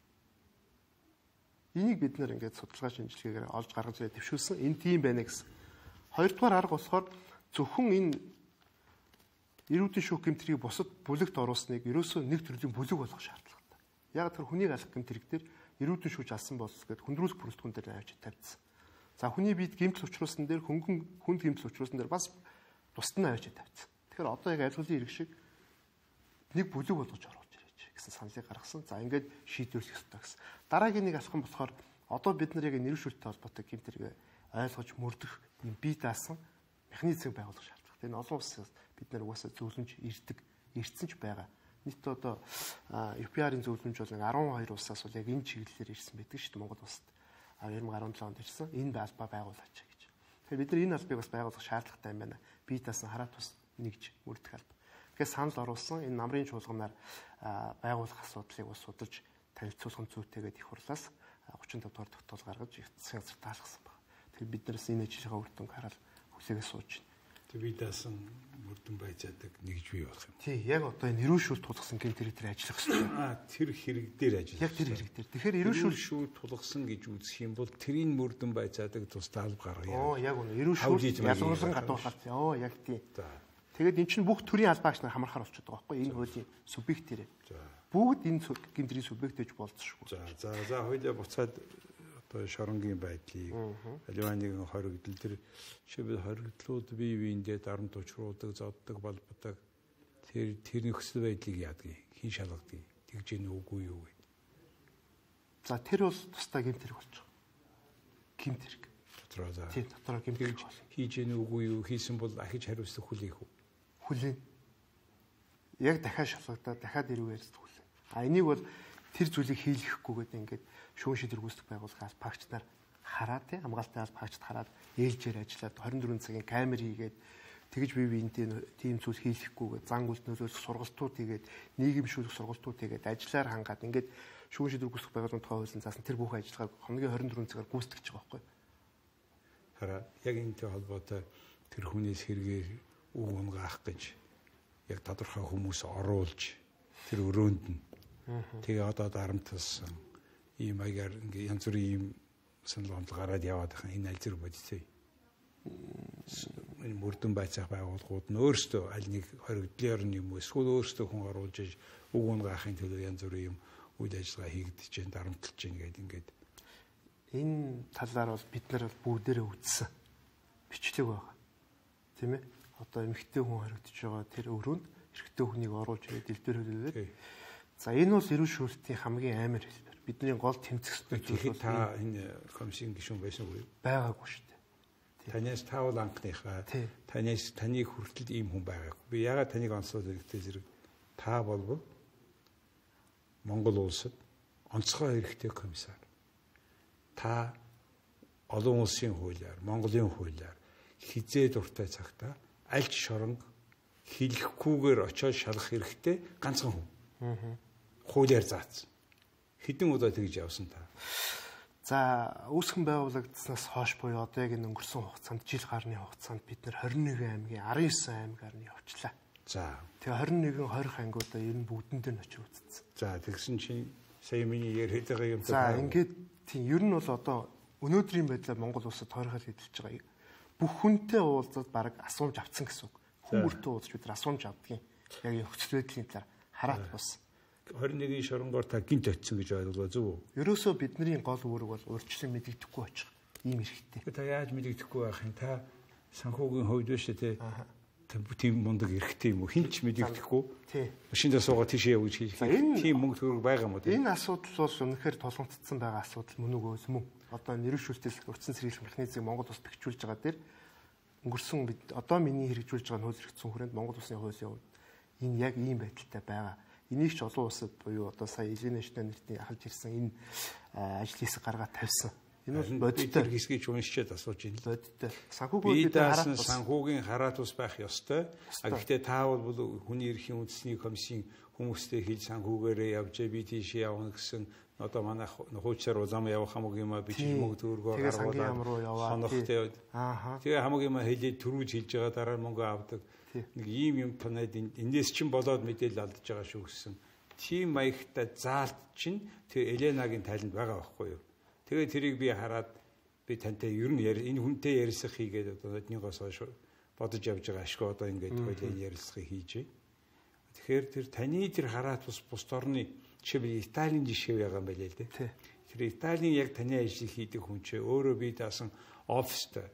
Энийг бид нэр ингээд судалгаа шинжилгээгээр олж гаргаж ирээд төвшүүлсэн. Энэ тийм байна гэсэн. Хоёрдугаар арга болохоор зөвхөн энэ эрүүдэн шүүх гэмт хэргийг бусад бүлэгт оруулсныг ерөөсөө нэг төрлийн бүлэг болгох шаардлагатай. Яг тэр хүнийг алах гэмт хэрэг дээр эрүүдэн шүүж алсан болс гэд хүндрүүлэх бүрэлдэхүүн дээр авч тавьдсан. За хүний биед гэмтэл учруулсан дээр хөнгөн хүнд гэмтэл учруулсан дээр бас тусад нь авч тавьдсан. Тэгэхээр одоо яг айлгуулын хэрэг шиг нэг бүлэг болгож оруулж ирэж гэсэн саналыг гаргасан. За ингээд шийдвэрлэх ёстой гэсэн. Дараагийн нэг алхам болохоор одоо бид нар яг нэрвэн шүүлттэй холбоотой гэмт хэрэг ойлгож мөрдөх юм бие даасан механизм байгуулах шаардлагатай. Энэ олон улсаас бид нар угаасаа зөвлөмж ирдэг, ирсэн ч байгаа. Нийт одоо ю пи ар-ын зөвлөмж бол арван хоёр улсаас бол яг энэ чиглэлээр ирсэн байдаг шүү дээ Монгол улсад. две тысячи десять онд ирсэн. Энэ албаа байгуулаач гэж. Тэгэхээр бид нар энэ албыг бас байгуулах шаардлагатай юм байна. Бие даасан хараа тус нэгж мөрдөх алба. Тэгэхээр санал оруулсан энэ намрын чуулганаар байгуулах асуудлыг бас судалж танилцуулах нь зүйтэйгээд их хурлаас гучин тавь дугаар тогтоол гаргаж засгийн газар таалгасан байна. Тэгэхээр бид нараас энэ ажлынхаа үр дүнг хараад хүлээгээ сууж байна.
Тэг бие даасан мөрдөн байцаадаг нэгж бий болох юм.
Тий, яг одоо энэ эрүүл шүүл тулгасан гэмт хэрэг дээр ажиллах хэрэгтэй.
Аа, тэр хэрэг дээр ажиллах.
Яг тэр хэрэг дээр. Тэгэхээр эрүүл шүүл
шүүл тулгасан гэж үзэх юм бол тэрийн мөрдөн байцаадаг тусдаа алба гаргая.
Оо, яг үнэ. Эрүүл шүүл ялгарлан гадуурхалт. Оо, яг тий. Тэгээд эн чинь бүх төрлийн албаагч нар хамрахаар болчиход байгаа байхгүй энэ хуулийн субъект тэрэ. Бүгд энэ гэмтрийн субъект гэж болцсохгүй.
За за за хоёлаа буцаад одоо шоронгийн байдлыг аливааныг хоригдл тэр шибэл хоригдлууд бие биендээ дарамт учруулдаг, зоддог, балбадаг тэр тэр нөхцөл байдлыг яадаг хин шалгадаг тэгж ийн үгүй юу гэд.
За тэр бол тусдаа гэмтэрэг болж байгаа. Гэмтэрэг.
Дотроо за.
Тийм дотроо гэмтэрэг бол.
Хийж ийн үгүй юу хийсэн бол ахиж хариуцлах хүлээх үү?
Хүлээн. Яг дахиад шалгагдаад дахиад ирүү ярьж хүлээн. А энийг бол тэр зүйлийг хийлгэхгүйгээд ингээд шүүн шийдвэр гүйцэтгэх байгууллагаас багч нар хараад тий хамгаалалтын аль багчд хараад ээлжээр ажиллаад двадцать четыре цагийн камер хийгээд тэгж бие биентэй тийм зүйл хийлгэхгүйгээд зан үйлс нөлөөлөх сургалтууд хийгээд нийгэмшүүлэх сургалтууд хийгээд ажиллаар хангаад ингээд шүүн шийдвэр гүйцэтгэх байгууллагын тухай хуулийн заасан тэр бүх ажиллагааг хоногийн двадцать четыре цагаар гүйцэтгэж байгаа байхгүй.
Хараа яг энэтэй холбоотой тэр хүнээс хэрэгээр үг унгаах гэж яг тодорхой хүмүүс оруулж тэр өрөөнд нь тэгээ одоо дарамтсан ийм аягаар ингээ янз бүрийн ийм санал онол гараад яваад байгаа энэ аль зэрэг бодитээ. энэ мөрдөн байцаах байгууллагууд нь өөрсдөө аль нэг хоригдлын орн юм уу эсвэл өөрсдөө хүн оруулж иж үг унгаахын төлөө янз бүрийн юм үйл ажиллагаа хийгдэж байна, дарамтлж байна гэдэг ингээд
энэ талаар бол бид нар бүгдээрээ үзсэн бичлэг байгаа. Тийм ээ? Одоо эмэгтэй хүн хоригдож байгаа тэр өрөөнд эрэгтэй хүнийг оруулж ирээд дэлбэрүүлээд. За энэ бол эрүүл шүүлтийн хамгийн амар хэлбэр. Бидний гол тэмцэх зүйл бол
та энэ комиссийн гишүүн байсан уу?
Байгаагүй шүү дээ.
Танаас таавал анхныхаа танаас таны хүртэл ийм хүн байгаагүй. Би ягаад таныг онцлоод хэрэгтэй зэрэг та болбол Монгол улсад онцгой эрэгтэй комиссар. Та олон улсын хуулиар, Монголын хуулиар хизээ дуртай цагта аль ч шоронг хэлэхгүйгээр очоод шалгах хэрэгтэй ганцхан хүн. Аа. Хуулиар заасан. Хэдэн удаа тэгж явсан та?
За, үүсгэн байгуулагдсанаас хойш буюу одоо яг энэ өнгөрсөн хугацаанд жил гарны хугацаанд бид нэр двадцать нэгэн аймгийн араван девять аймгаар нь явчлаа. За. Тэгээ двадцать нэгэн тwenty аймагуудаа ер нь бүгдэнд нь очиж үзсэн.
За, тэгсэн чинь сая миний яриад байгаа юм.
За, ингээд тийм ер нь бол одоо өнөөдрийн байдлаар Монгол улсад тойрхол хэдэлж байгаа. Бүх хүнтэй уулзаад баг асуумж авцсан гэсэн үг. Хүмүүртэй уулзч бид нар асуумж авдгийн. Яг нөхцөл байдлын талаар хараат бус.
двадцать нэгэн шоронгоор та гинт очсон гэж ойлголоо зөв үү?
Ерөөсөө бидний гол үүрэг бол урьдчилан мэдэгдэхгүй очих. Ийм эрхтэй.
Та яаж мэдэгдэхгүй байх юм? Та санхүүгийн хувьд биш үү? Тийм мундаг эрхтэй юм уу? Хинч мэдэгдэхгүй. Тийм. Машиндаа суугаад тийшээ явж хийх. Тийм мөнгө төгрөг байгаа юм уу?
Энэ асуудал бол үнэхээр тулгамдсан байгаа асуудал мөн үгүй мөн. Одоо нэрвэн шүүлтэл урьдчилан сэргийлэх механизмыг Монгол улс бэхжүүлж байгаа дээр өнгөрсөн бид одоо миний хэрэгжүүлж байгаа нөөц хэрэгцсэн хүрээнд Монгол улсын хуулийн хувьд энэ яг ийм байдалтай байгаа. Энийг ч олон улсад буюу одоо сая Ильинэштэй нэртний ахалж ирсэн энэ ажил хэсэг гаргаад тавьсан. Энэ бол бодиттой
хэсгийг уншичаад асууж байна.
Бодиттой. Санхүүгийн
хараат санхүүгийн хараат ус байх ёстой. Гэхдээ таавал бол хүний эрхийн үндэсний комиссийн хүмүүстэй хил санхүүгээрээ явжээ би тийшээ явна гэсэн одоо манай хуучаар зам явах хамаг юм а би ч мөнгө төгрөгөөр гаргуулаад хоногтой. Аа. Тэгээ хамаг юм хэлээд төрүүлж хэлж байгаа дараа мөнгө авдаг. Нэг ийм юм танайд энэс чин болоод мэдээлэл алдаж байгаа шүү гэсэн. Тим маягтай заалт чинь тэр Эленагийн тайланд байгаа байхгүй юу? Тэгээ тэрийг би хараад би тантай ер нь энэ хүнтэй ярилцах хийгээд одоо однийгоос хойш бодож явж байгаа ашгүй одоо ингээд хоёлын ярилцахыг хийж. Тэгэхээр тэр таны тэр хараат бус бус орны жишээ Италийн жишээ байгаа юм байлээ л дээ. Тэр Италийн яг таны ажлыг хийдэг хүн чинь өөрөө бие даасан офистой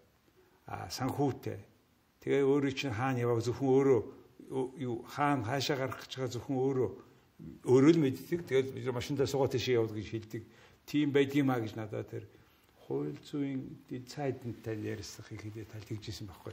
а санхүүтэй. Тэгээ өөрөө чинь хаана яваа зөвхөн өөрөө юу хаана хаашаа гарах гэж байгаа зөвхөн өөрөө өөрөө л мэддэг. Тэгээд машиндаа суугаад тийшээ явдаг гэж хэлдэг. Тийм байдгиймаа гэж надад тэр хууль зүйн цайдтай ярьсахыг хэлээд талдагжсэн байхгүй.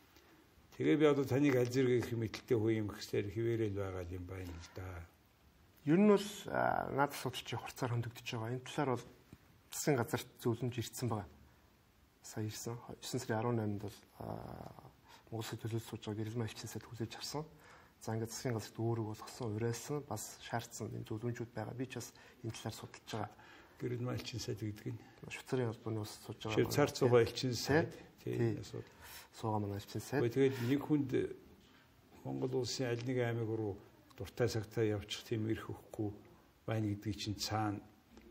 Тэгээ би одоо таныг аль зэрэг их мэдлэлтэй хөө юм гэхээр хിവэрэл байгаа юм байна л да.
Ер нь бол надад судалж хурцаар хөндөгдөж байгаа. Энэ талаар бол засгийн газарт зөвлөмж ирсэн байгаа. Сая ирсэн. девятнадцать сарын арван найманд бол Монгол Улсын төлөөлөл сууж байгаа гэрэл малчин сайд хүлээж авсан. За ингээд засгийн газарт өөрөг болгосон, урайсан, бас шаардсан энэ зөвлөмжүүд байгаа. Би ч бас энэ талаар судалж байгаа.
Гэрэл малчин сайд гэдэг нь
Швейцарын холбооны улс сууж байгаа.
Швейцар цугаа элчин сайд тийм асуудал.
Суугаа манай элчин сайд.
Тэгээд нэг хүнд Монгол улсын аль нэг аймаг руу дуртай цагтаа явчих тийм эрх өгөхгүй байна гэдгийг чинь цаана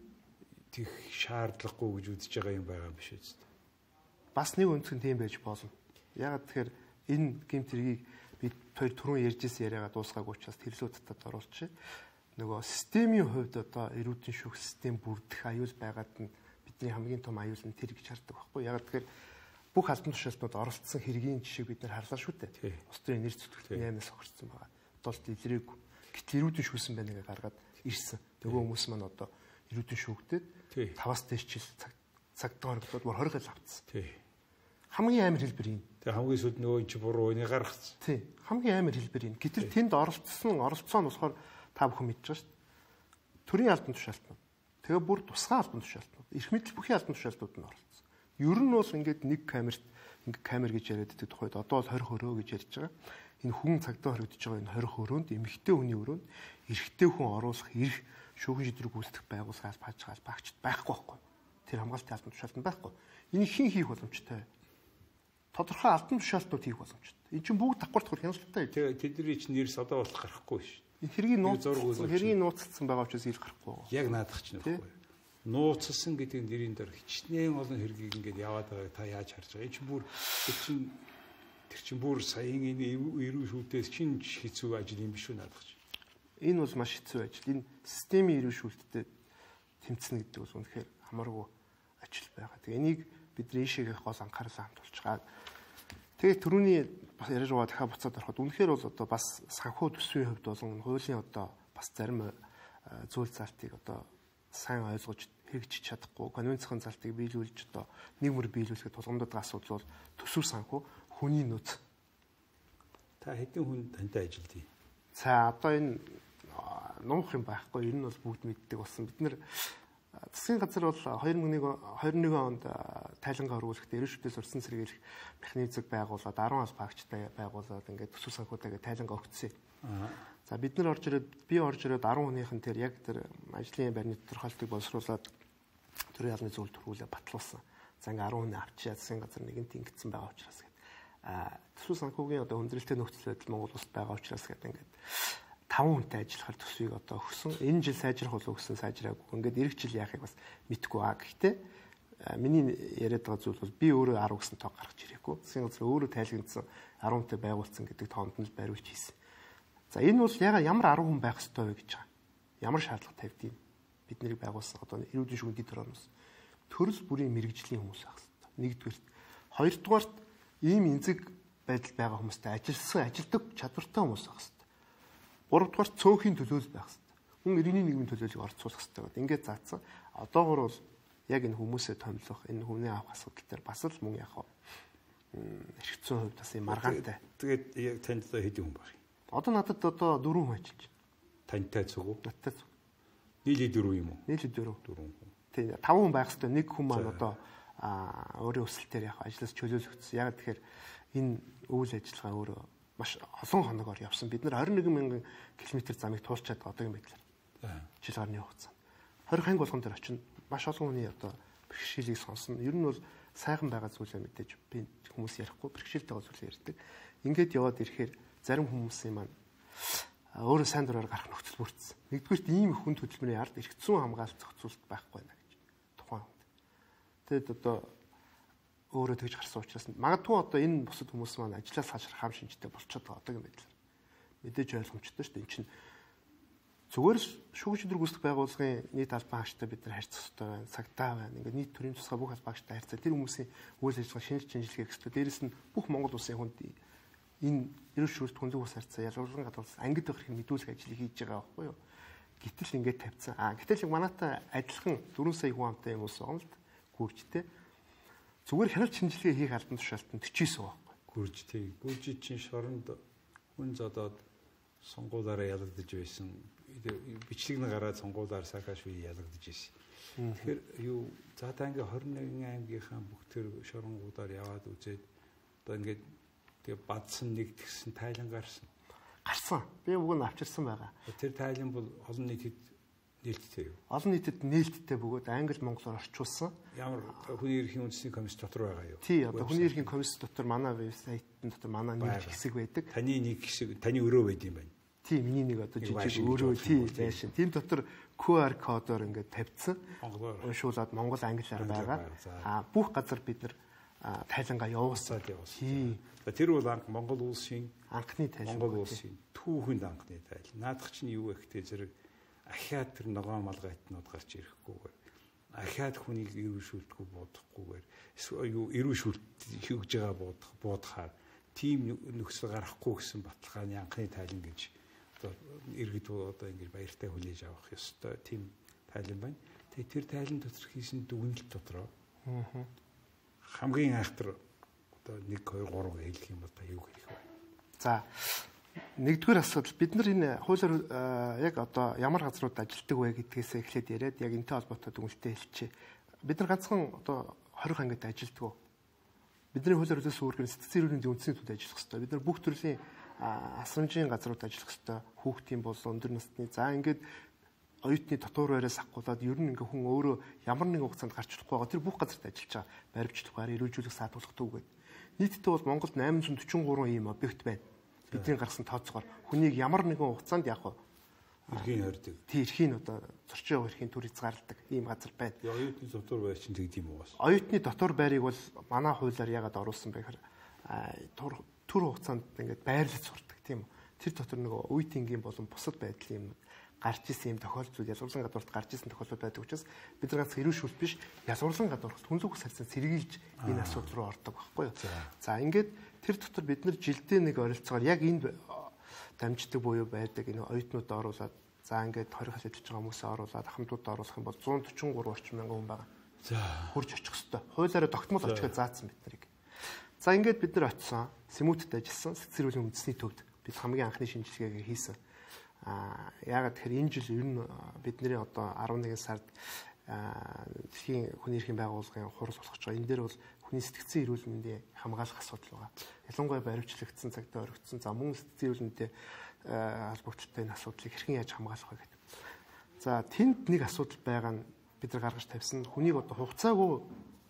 тех шаардлагагүй гэж үзэж байгаа юм байгаа юм биш үү?
Бас нэг өнцгөн тийм байж болно. Ягаад тэгэхээр энэ гэмт хэргийг би хоёр түрүүн ярьжсэн яриагаа дуусгаагүй учраас тэрлүү татад оруулчих. Нөгөө системийн хувьд одоо эрүүдэн шүүх систем бүрдэх аюул байгаад нь бидний хамгийн том аюул нь тэр гэж хардаг байхгүй. Ягаад тэгэхээр бүх албан тушаалтнууд оролцсон хэргийн жишээг бид нар харлаа шүү дээ. Улс төрийн нэр зүтгэл наймаас хохирцсон байгаа. Бодолт илрээгүй. Гэтэл эрүүдэн шүүсэн байна гэж гаргаад ирсэн. Нөгөө хүмүүс маань одоо эрүүдэн шүүгдээд таваас дээш жил цаг цагтаа хоригдоод бүр хориг л авцсан. Хамгийн амар хэлбэр юм.
Тэгээ хамгийн сүд нөгөө чи буруу энийг гаргацсан.
Тийм. Хамгийн амар хэлбэр юм. Гэтэл тэнд оролцсон оролцоо нь болохоор та бүхэн мэдж байгаа шүү дээ. Төрийн албан тушаалтнууд. Тэгээ бүр тусгай албан тушаалтнууд. Эрх мэдэл бүхий албан тушаалтнууд нь оролцсон. Ер нь бол ингээд нэг камерт ингээд камер гэж яриад байдаг тухайд одоо бол тwenty хөрөө гэж ярьж байгаа. Энэ хүн цагдаа хоригдож байгаа энэ twenty хөрөөнд эмэгтэй хүний өрөөнд эрэгтэй хүн оруулах эрх шүүхэн шийдвэр гүйцэтгэх байгууллагаас баажгаал багчд байхгүй байхгүй. Тэр хамгаалтын албан тушаалтанд байхгүй. Энийг хэн хийх боломжтой? Тодорхой албан тушаалтнууд хийх боломжтой. Энэ чинь бүгд давхар давхар хяналттай.
Тэгээ тэдний чинь нэрс одоо болох гарахгүй ш.
Энэ хэргийн нууц хэргийн нууцлсан байгаа учраас ил гарахгүй.
Яг наадах чинь байхгүй. нууцсан гэдэг нэрийн дор хичнээн олон хэргийг ингээд яваад байгааг та яаж харж байгаа? Энэ чинь бүр тэр чинь тэр чинь бүр саяын энэ эрүү шүүлтээс чинь хэцүү ажил юм биш үү надад ч.
Энэ бол маш хэцүү ажил. Энэ системийн эрүү шүүлттэй тэмцэнэ гэдэг бол үнэхээр хамааргүй ажил байгаа. Тэгээ энийг бид нээшээ гол анхаарлаа хандуулж байгаа. Тэгээ түрүүний бас яриараа дахиад буцаад ороход үнэхээр бол одоо бас санхүү төсвийн хувьд болон хуулийн одоо бас зарим зүйл залтыг одоо сайн ойлгож хэрэгжиж чадахгүй, конвенцийн залтыг биелүүлж одоо нэг мөр биелүүлэхэд тулгамддаг асуудал бол төсөв санхүү, хүний нөөц.
Та хэдэн хүн тантай ажилладаг?
За одоо энэ нуух юм байхгүй. Ер нь бол бүгд мэддэг болсон. Бид нэр засгийн газар бол хоёр мың и нэг онд тайлангаа өргүүлэхдээ эрүүл шүтээс урьдчилан сэргийлэх механизмыг байгуулад арван аль багчтай байгуулад ингээд төсөв санхүүтэйгээ тайлангаа өгсөн. За бид нар орж ирээд би орж ирээд арван хүнийхэн тэр яг тэр ажлын байрны тодорхойлтыг боловсруулад төрийн албаны зөвлөлд төрүүлээ батлуулсан. За ингээд арван хүн авчиад засгийн газар нэгэнт ингэсэн байгаа учраас гэдэг. А төсөв санхүүгийн одоо хүндрэлтэй нөхцөл байдал Монгол улсад байгаа учраас гэдэг ингээд таван хүнтэй ажиллахаар төсвийг одоо өгсөн. Энэ жил сайжрах болов гэсэн сайжраагүй. Ингээд эх жил яахыг бас мэдэхгүй аа. Гэхдээ миний яриад байгаа зүйл бол би өөрөө арав гэсэн тоо гаргаж ирээгүй. Засгийн газар өөрөө тайлгнадсан арван хүнтэй байгуулсан гэдэг тоонд нь бариулж хийсэн. За энэ бол яга ямар арван хүн байх ёстой вэ гэж байгаа. Ямар шаардлага тавьдгийг бид нарыг байгуулсан одоо эрүүдэн шүүн дэд орноос төрөл бүрийн мэрэгжлийн хүмүүс байх ёстой. Нэгдүгээр. Хоёрдугаарт ийм энзэг байдал байгаа хүмүүстэй ажилласан, ажилдаг чадвартай хүмүүс байх ёстой. Гуравдугаар цөөнхийн төлөөлөл байх хэрэгтэй. Хүн иргэний нийгмийн төлөөллийг орцуулах хэрэгтэй гэдэг. Ингээд заасан. Одоогор бол яг энэ хүмүүсээ томилох, энэ хүнээ авах асуудал дээр бас л мөн яг эрхцэн хувьд бас юм маргаантай.
Тэгээд яг танд одоо хэдэн хүн баг?
Одоо надад одоо дөрвөн хүн ажиллаж байна.
Тантай зүг үү?
Надтай зүг.
Нийлээ дөрөв юм уу?
Нийлээ дөрөв.
Дөрвөн хүн.
Тийм таван хүн байх хэрэгтэй. Нэг хүн маань одоо өөрийн өсөлтөөр яг ажлаас чөлөөлөгдсөн. Яг тэгэхээр энэ үйл ажиллагаа өөрөө маш олон хоногоор явсан. Бид нар двадцать one мянган километр замыг туулчаад одоогийн байдлаар жил гарны хугацаанд двадцать ханг болгон дээр очино. Маш олон хүний одоо бэрхшээлийг сонсно. Ер нь бол сайхан байгаа зүйлээ мэдээж би хүмүүс ярихгүй бэрхшээлтэй байгаа зүйлээ ярьдаг. Ингээд яваад ирэхээр зарим хүмүүсийн маань өөрөө сайн дураар гарах нөхцөл бүрдсэн. Нэгдүгürt ийм их хүн хөдөлмөрийн ард эрх зүйн хамгаалалт зохицуулалт байхгүй байна гэж тухайн үед. Тэгэд одоо өөрөө тэгж гарсан учраас магадгүй одоо энэ бусад хүмүүс маань ажлаас хашрах хам шинжтэй болчиход байгаа одоогийн байдлаар. Мэдээж ойлгомжтой шүү дээ. Энд чинь зүгээр л шүүгч өдөр гүйцэтгэх байгууллагын нийт албан хаагчтай бид нар харьцах хэрэгтэй байна. Цагтаа байна. Ингээд нийт төрийн тусгай бүх албан хаагчтай харьцаа тэр хүмүүсийн үйл ажиллагаа шинжилж шинжилгээ хэрэгтэй. Дээрэс нь бүх Монгол улсын хүнд энэ эрүүл шүүрт хүнлэг ус харьцаа ялгарлан гадуурс ангид байх хэрэг мэдүүлэх ажлыг хийж байгаа байхгүй юу. Гэтэл ингээд тавьсан. Аа гэтэл манайтай адилхан дөрвөн сая хүн амтай юм уус онолд гүржтэй. Зүгээр хяналт шинжилгээ хийх албан тушаалт нь forty-nine байхгүй.
Гүрж тий. Гүрж чинь шоронд хүн зодоод сонгуулаараа ялгадж байсан. Бичлэг нь гараад сонгуулаар Саакашвили ялгадж байсан. Тэгэхээр юу за та ингээ twenty-one аймгийнхаа бүх төр шоронгуудаар яваад үзээд одоо ингээд тэгээ бадсан нэг тэгсэн тайлан гарсан.
Гарсан. Би бүгд нь авчирсан байгаа.
Тэр тайлан бол олон нийтэд нээлттэй юу?
Олон нийтэд нээлттэй бөгөөд англи монголоор орчуулсан.
Ямар хүний эрхийн үндэсний комисс дотор байгаа юу?
Тий, одоо хүний эрхийн комисс дотор манай вебсайтын дотор манай нэг хэсэг байдаг.
Таны нэг хэсэг, таны өрөө байд юм байна.
Тий, миний нэг одоо жижиг өрөө тий байшин. Тийм дотор Q R кодоор ингээд тавьсан. Уншуулад монгол англиар байгаа. Аа бүх газар бид нар тайлангаа явуулсан. Тий.
Тэр бол анх Монгол улсын
анхны тайлан.
Монгол улсын түүхэнд анхны тайлан. Наадах чинь юу вэ гэхтэй зэрэг ахиад тэр ногоо малгайтнууд гарч ирэхгүйгээр ахиад хүнийг эрүү шүүлтгүй буудахгүйгээр юу эрүү шүүлт хийж байгаа буудах буудахаар тийм нөхцөл гарахгүй гэсэн баталгааны анхны тайлан гэж одоо иргэд одоо ингэж баяртай хүлээж авах ёстой тийм тайлан байна. Тэгээ тэр тайлан дотор хийсэн дүгнэлт дотроо хамгийн айхтар одоо one two three хэлэх юм бол та юу хэлэх вэ?
За нэгдүгээр асуудал бид нар энэ хуулиар яг одоо ямар газрууд ажилтдаг вэ гэдгээс эхлээд яриад яг энэтэй холбоотой дүгнэлтээ хэлчихье. Бид нар ганцхан одоо twenty ангид ажилтдаг. Бидний хуулиар үлээс үүргэн сэтгцэн эрүүл мэндийн үндэсний төлөв ажиллах хэрэгтэй. Бид нар бүх төрлийн асрамжийн газрууд ажиллах хэрэгтэй. Хүүхдийн бол өндөр насны за ингээд оюутны дотор байраас ахгуулаад ер нь ингээ хүн өөрөө ямар нэгэн хугацаанд гарч чадахгүй байгаа. Тэр бүх газарт ажиллаж байгаа. Баримтчлах, эрүүжүүлэх, саатуулах төвгээд. Нийтдээ бол Монголд eight hundred forty-three ийм объект байна. Бидний гаргасан тооцоогоор хүнийг ямар нэгэн хугацаанд яг
Эрхийн хордог.
Тий эрхийн одоо зорчиж байгаа эрхийн төр хязгаарладаг ийм газар байна.
Оюутны дотор байр чинь тэгдэм үү бас.
Оюутны дотор байрыг бол манай хуулиар яагаад оруулсан бэ гэхээр төр төр хугацаанд ингээд байрлаж сурдаг тийм үү. Тэр дотор нөгөө үеийнгийн болон бусад байдлын юм гарч исэн юм тохиолдол ялгуурлан гадуурт гарч исэн тохиолдол байдаг учраас бид нар ганц хэрүү шүүлт биш ялгуурлан гадуурт хүнлэг ус харьцан сэргийлж энэ асуудал руу ордог байхгүй юу. За ингээд тэр дотор бид нар жилдээ нэг оролцоогоор яг энэ дамждаг буюу байдаг энэ оюутнуудаа оруулаад за ингээд хорих ажиллаж байгаа хүмүүсээ оруулаад ахмадуудаа оруулах юм бол one forty-three орчим мянган хүн байгаа.
За
хурж очих хэвээр. Хуулиараа тогтмол очиход заасан бид нарыг. За ингээд бид нар очисон. Сэмүүтэд ажилласан сэтгцэр хуулийн үндэсний төвд бид хамгийн анхны шинжилгээгээ хийсэн. Аа яагаад тэгэхээр энэ жил ер нь бидний одоо eleven сард дэлхийн хүний эрхийн байгууллагын хурал болох ч байгаа. Энэ дээр бол хүний сэтгцэн эрүүл мэндийн хамгаалах асуудал байгаа. Ялангуяа баримтлагдсан цагтаа орогдсон. За мөн сэтгцэн эрүүл мэндийн холбогдолтой энэ асуудлыг хэрхэн яаж хамгаалах вэ гэдэг. За тэнд нэг асуудал байгаа нь бид нар гаргаж тавьсан. Хүнийг одоо хугацаагүй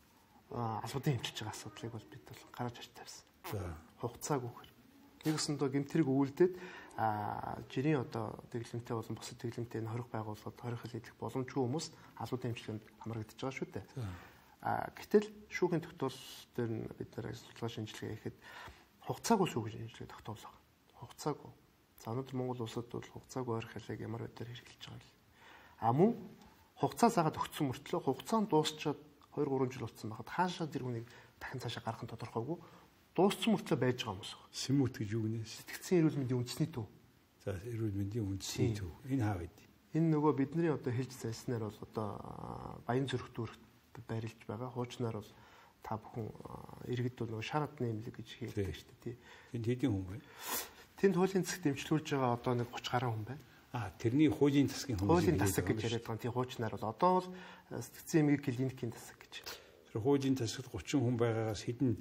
албадын хэмжиж байгаа асуудлыг бол бид бол гаргаж ирж тавьсан. За хугацаагүйгээр. Нэгсэндээ гэмтрийг үүлдээд а жирийн одоо дэглэмтэй болон бусад дэглэмтэй энэ хорих байгууллагад хорих хэлэх боломжгүй хүмүүс албадын хэмжлэгэнд хамрагдаж байгаа шүү дээ. А гэтэл шүүхийн тогтоол дээр нь бид нар судалгаа шинжилгээ хийхэд хугацаагүй шүүхийн шинжилгээ тогтоолоо. Хугацаагүй. За өнөөдөр Монгол улсад бол хугацаагүй хорих хэлэг ямар байдлаар хэрэгжилж байгаа юм. А мөн хугацаа заагаад өгсөн мөртлөө хугацаанд дуусчаад two three жил болсон байхад хаашаа тэр хүнийг дахин цаашаа гарах нь тодорхойгүй. Дууссан мөртлөө байж байгаа хүмүүс байна.
Сэмүүт гэж юу гэнэ?
Сэтгцэн эрүүл мэндийн үндэсний төв.
За эрүүл мэндийн үндэсний төв. Энэ хаа байд?
Энэ нөгөө бидний одоо хэлж зайснаар бол одоо Баян зүрх дүүрэгт байрлаж байгаа. Хуучнаар бол та бүхэн иргэд бол нөгөө шар адны эмнэлэг гэж хэлдэг шүү дээ тий.
Тэнд хэдийн хүн байна?
Тэнд хуулийн засаг дэмжлүүлж байгаа одоо нэг thirty гаруй хүн байна.
А тэрний хуулийн засгийн хүмүүс.
Хуулийн засаг гэж яриад байгаа. Тий хуучнаар бол одоо бол сэтгцэн эмнэлэг клиникийн засаг гэж.
Тэр хуулийн засагт thirty хүн байгаагаас хэдэн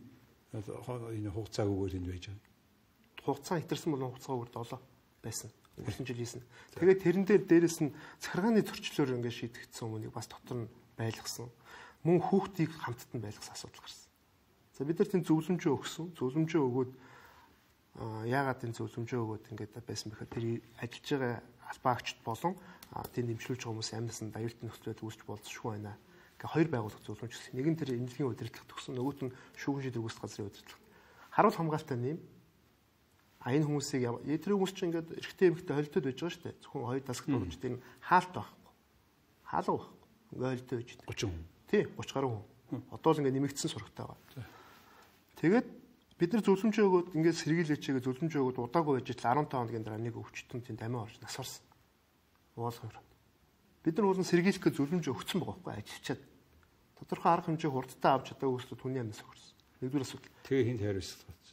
энэ хугацаагүйгээр энд байж байгаа.
Хугацаа хэтэрсэн болон хугацаагаар долоо байсан. Өнгөрсөн жил хийсэн. Тэгээд тэрэн дээр дээрэс нь захиргааны зөрчлөөр ингээд шийдэгдсэн хүмүүнийг бас дотор нь байлгасан. Мөн хүүхдийг хамтд нь байлгасан асуудал гарсан. За бид нар тийм зөвлөмжөө өгсөн. Зөвлөмжөө өгөөд яагаад энэ зөвлөмжөө өгөөд ингээд байсан бэхээр тэр ажиллаж байгаа албаагчд болон тийм дэмжлүүлж байгаа хүмүүс амнасан аюултай нөхцөлөд үүсч болцсохгүй байна. Ингээ хоёр байгууллага зөвлөмж гэсэн. Нэг нь тэр эмнэлгийн удирдлага төгсөн, нөгөөт нь шүүгэн шийдвэр үүсгэх газрын удирдлага. Харуул хамгаалалттай нэм. А энэ хүмүүсийг эдгээр хүмүүс чинь ингээд эрэгтэй эмэгтэй холилдод байж байгаа шүү дээ. Зөвхөн хоёр дасгт болж тийм хаалт байхгүй. Хаалга байхгүй. Ингээ холилдод байж дээ.
thirty хүн.
Тий, thirty гаруй хүн. Одоо л ингээ нэмэгдсэн сурагтай байгаа. Тэгээд бид нар зөвлөмжөө өгөөд ингээд сэргийлээчээгээ зөвлөмжөө өгөөд удаагүй байж итл fifteen хоногийн дараа нэг өвчтөн тийм дамиа орж насварсан. Уулгын. Бид нар уулын сэргийлэх гэж зөвлөмж өгсөн байгаа байхгүй ажилчаад. Тодорхой арга хэмжээ хурдтай авч чадаагүй хүмүүс түүний амнаас өгсөн. Нэгдүгээр асуудал.
Тэгээ хинт хариуцлага болсон.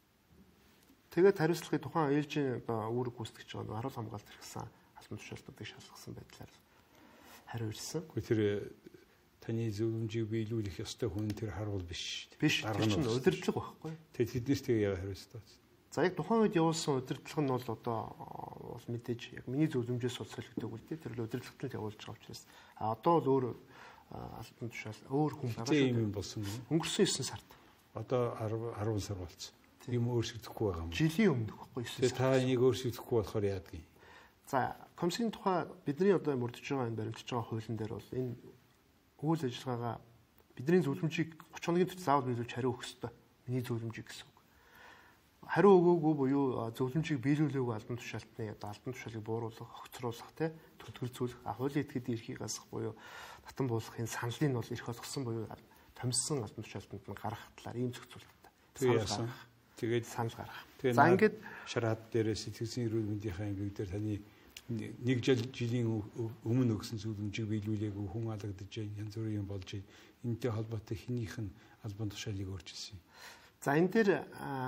Тэгээд хариуцлагыг тухайн ээлжийн одоо үүрэг гүйцэтгэж байгаа харуул хамгаалалт хэрэгсэн албан тушаалтуудыг шалгасан байдлаар хариу ирсэн.
Гэхдээ тэр таны зөвлөмжийг биелүүлэх ёстой хүн тэр харуул биш.
Биш. Тэр чинь удирдлага байхгүй.
Тэгээд тэднээс тэгээ яа хариуцлага болсон.
За яг тухайн үед явуулсан удирдлага нь бол одоо бол мэдээж яг миний зөвлөмжөөс бол солигддог үлдээ. Тэр л удирдлагт нь явуулж байгаа учраас а одоо бол өөр албан тушаал өөр хүн байгаа шүү дээ.
Тийм юм болсон юм.
Өнгөрсөн nine сард.
Одоо ten сар болсон. Юм өөрчлөгдөхгүй байгаа юм.
Жилийн өмнөх байхгүй nine сар.
Тэгээ та энийг өөрчлөгдөхгүй болохоор яадаг юм?
За, комиссийн тухай бидний одоо мөрдөж байгаа энэ баримтж байгаа хуулийн дээр бол энэ үйл ажиллагаагаа бидний зөвлөмжийг thirty хоногийн турш заавал биелүүлж хариу өгөх ёстой. Миний зөвлөмжийг гэсэн үг. Хариу өгөөгүй буюу зөвлөмжийг биелүүлээгүй албан тушаалтны одоо албан тушаалыг бууруулах, огцруулах, тэ төтгөлзүүлэх, хуулийн этгээд эрхийг хасах буюу татан буулгахын саналыг нь бол эрх олгосон буюу томьсон албан тушаалтанд нь гарах талаар ийм зохицуулалттай.
Тэгээд тэгээд
санал гаргах.
За ингээд шараад дээрээс сэтгцэн эрүүл мэндийн аймаг дээр таны нэг жил жилийн өмнө өгсөн зөвлөмжийг биелүүлээгүй хүн алгадж байна, янз бүрийн юм болж байна. Энэтэй холбоотой хинийх нь албан тушаалыг өөрчилсөн юм.
За энэ дээр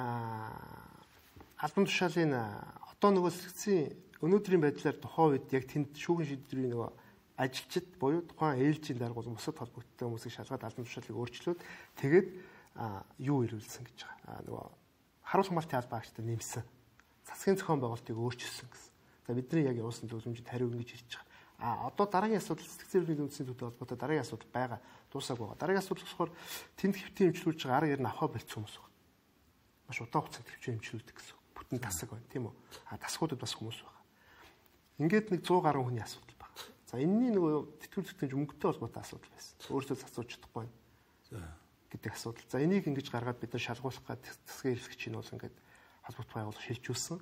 албан тушаалын одоо нөгөө сэтгцэн өнөөдрийн байдлаар тухайн үед яг тэнд шүүгэн шийдвэрийн нөгөө ажилчид буюу тухайн ээлжийн даргуул бусад холбогдтой хүмүүсийг шалгаад албан тушаалыг өөрчлөөд тэгээд юу ирүүлсэн гэж байгаа. Нөгөө харуул хамгаалтын албаагчдад нэмсэн. Засгийн зохион байгуулалтыг өөрчилсөн гэсэн. За бидний яг явуулсан зөвлөмжөнд хариу ингэж хэлж байгаа. А одоо дараагийн асуудал сэтгцэн эрүүл үндэсний төвтэй холбоотой дараагийн асуудал байгаа. Дуусаагүй байгаа. Дараагийн асуудал болохоор тэнд хэвтийн эмчилүүлж байгаа арга ярь нь авахаа болцсон хүмүүс байна. Маш удаан хугацаанд хэвчээ эмчилүүлдэг гэсэн. Бүтэн тасаг байна, тийм үү? А тасгуудад бас хүмүүс байна. Ингээд нэг сто гаруй хүний асуудал байна. За энэний нөгөө тэтгэвэр зүтгэж мөнгөтэй холбоотой асуудал байсан. Өөрөөсөө засууж чадахгүй гэдэг асуудал. За энийг ингэж гаргаад бид нар шалгуулах гад засгийн эрхлэгчийн бол ингээд холбоот байгуулах шилжүүлсэн.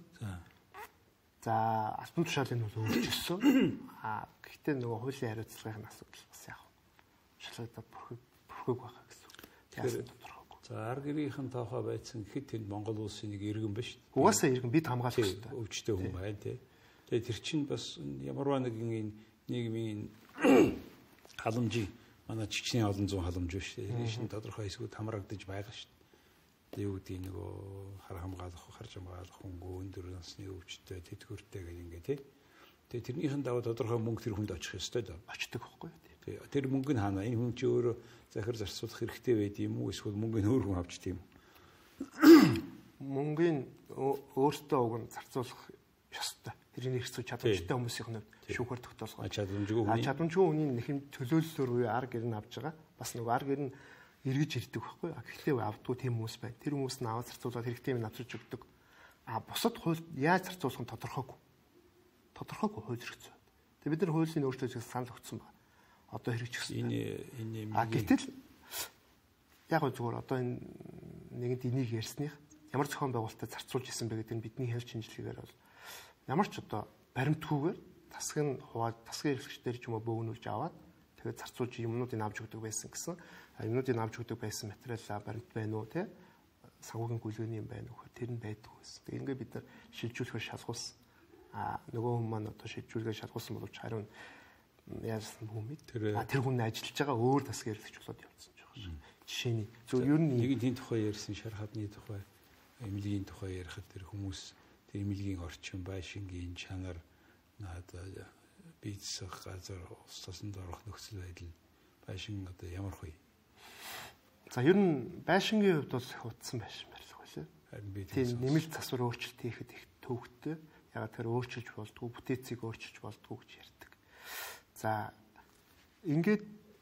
За албан тушаалыг нь бол өөрчилсөн. А гэхдээ нөгөө хуулийн хариуцлагын асуудал бас яг шалгагдаад бүрхэг бүрхэг байгаа гэсэн. Тэгэхээр тодорхойгүй.
За ар гэрийнхэн тоохоо байцсан гэхэд тэнд Монгол улсын нэг иргэн ба шүү дээ.
Угаасаа иргэн бид хамгаалах хэрэгтэй.
Өвчтэй хүн байна тий. Тэгээ тэр чинь бас ямарваа нэгэн нийгмийн халамжийн манай чичнээн олон зуун халамж биш. Энэ шин тодорхой хэсгүүд хамрагдаж байгаа шүү дээ. Юу гэдэг нөгөө хар хамгаалах, харж хамгаалах хөнгөө өндөр насны өвчтөй, тэтгэвртэй гэх юм ингээ тий. Тэгээ тэрнийхэн даваа тодорхой мөнгө тэр хүнд очих ёстой даа.
Очдөг байхгүй.
Тий. Тэр мөнгө нь хаана? Энэ хүн чи өөрөө захир зарцуулах хэрэгтэй байд юм уу? Эсвэл мөнгөний өөр хүн авч тийм үү?
Мөнгөний өөртөө уг нь зарцуулах ёстой. Тэрний их зүй чадамжтай хүмүүсийн хувьд шүүхээр тогтоолгоо.
Чадамжгүй хүний
чадамжгүй хүний нэхэм төлөөллөөр үе ар гэр нь авч байгаа. Бас нөгөө ар гэр нь эргэж ирдэг байхгүй. Гэхдээ авдгүй тийм хүмүүс байна. Тэр хүмүүс нь аваад зарцуулаад хэрэгтэй юм авчирч өгдөг. А бусад хууль яаж зарцуулах нь тодорхойгүй. Тодорхойгүй хууль хэрэгцээ. Тэгээ бид нар хуулийн өөрчлөлтийг санал өгсөн байна. Одоо хэрэгжих
энэ энэ
а гэтэл яг гоо зүгээр одоо энэ нэгэнд энийг ярьсных ямар зохион байгуулалтад зарцуулж исэн бэ гэдэг нь бидний хэлж шинжилгээгээр бол ямар ч одоо баримтгүйгээр тасгын хуваад тасгын эрхлэгчдэр ч юм уу бөөгнүүлж аваад тэгээд зарцуулж юмнуудыг авч өгдөг байсан гэсэн. Юмнуудыг авч өгдөг байсан материал баримт байна уу те санхүүгийн гүйлгээний юм байна уу тэр нь байдаг байсан. Тэгээд ингээд бид нар шилжүүлэхээр шалгуулсан. А нөгөө хүмүүс маань одоо шилжүүлгээ шалгуулсан боловч харин яасан хүмүүс тэр тэр хүн ажиллаж байгаа өөр тасгийн эрхлэгч болоод явцсан ч байгаа шүү. Жишээний зөв ер нь
нэг тийм тухай ярьсан шархадны тухай эмнэлгийн тухай ярихад тэр хүмүүс тэр эмнэлгийн орчин байшингийн чанар наад бийцэх газар устсанд орох нөхцөл байдал байшин одоо ямар хөө.
За ер нь байшингийн хувьд бол хутсан байшин барилга байлаа.
Харин би
тийм нэмэлт засвар өөрчлөлт хийхэд их төвөгтэй. Яг тэр өөрчилж болдгоо бүтээцийг өөрчилж болдгоо гэж ярьдаг. За ингээд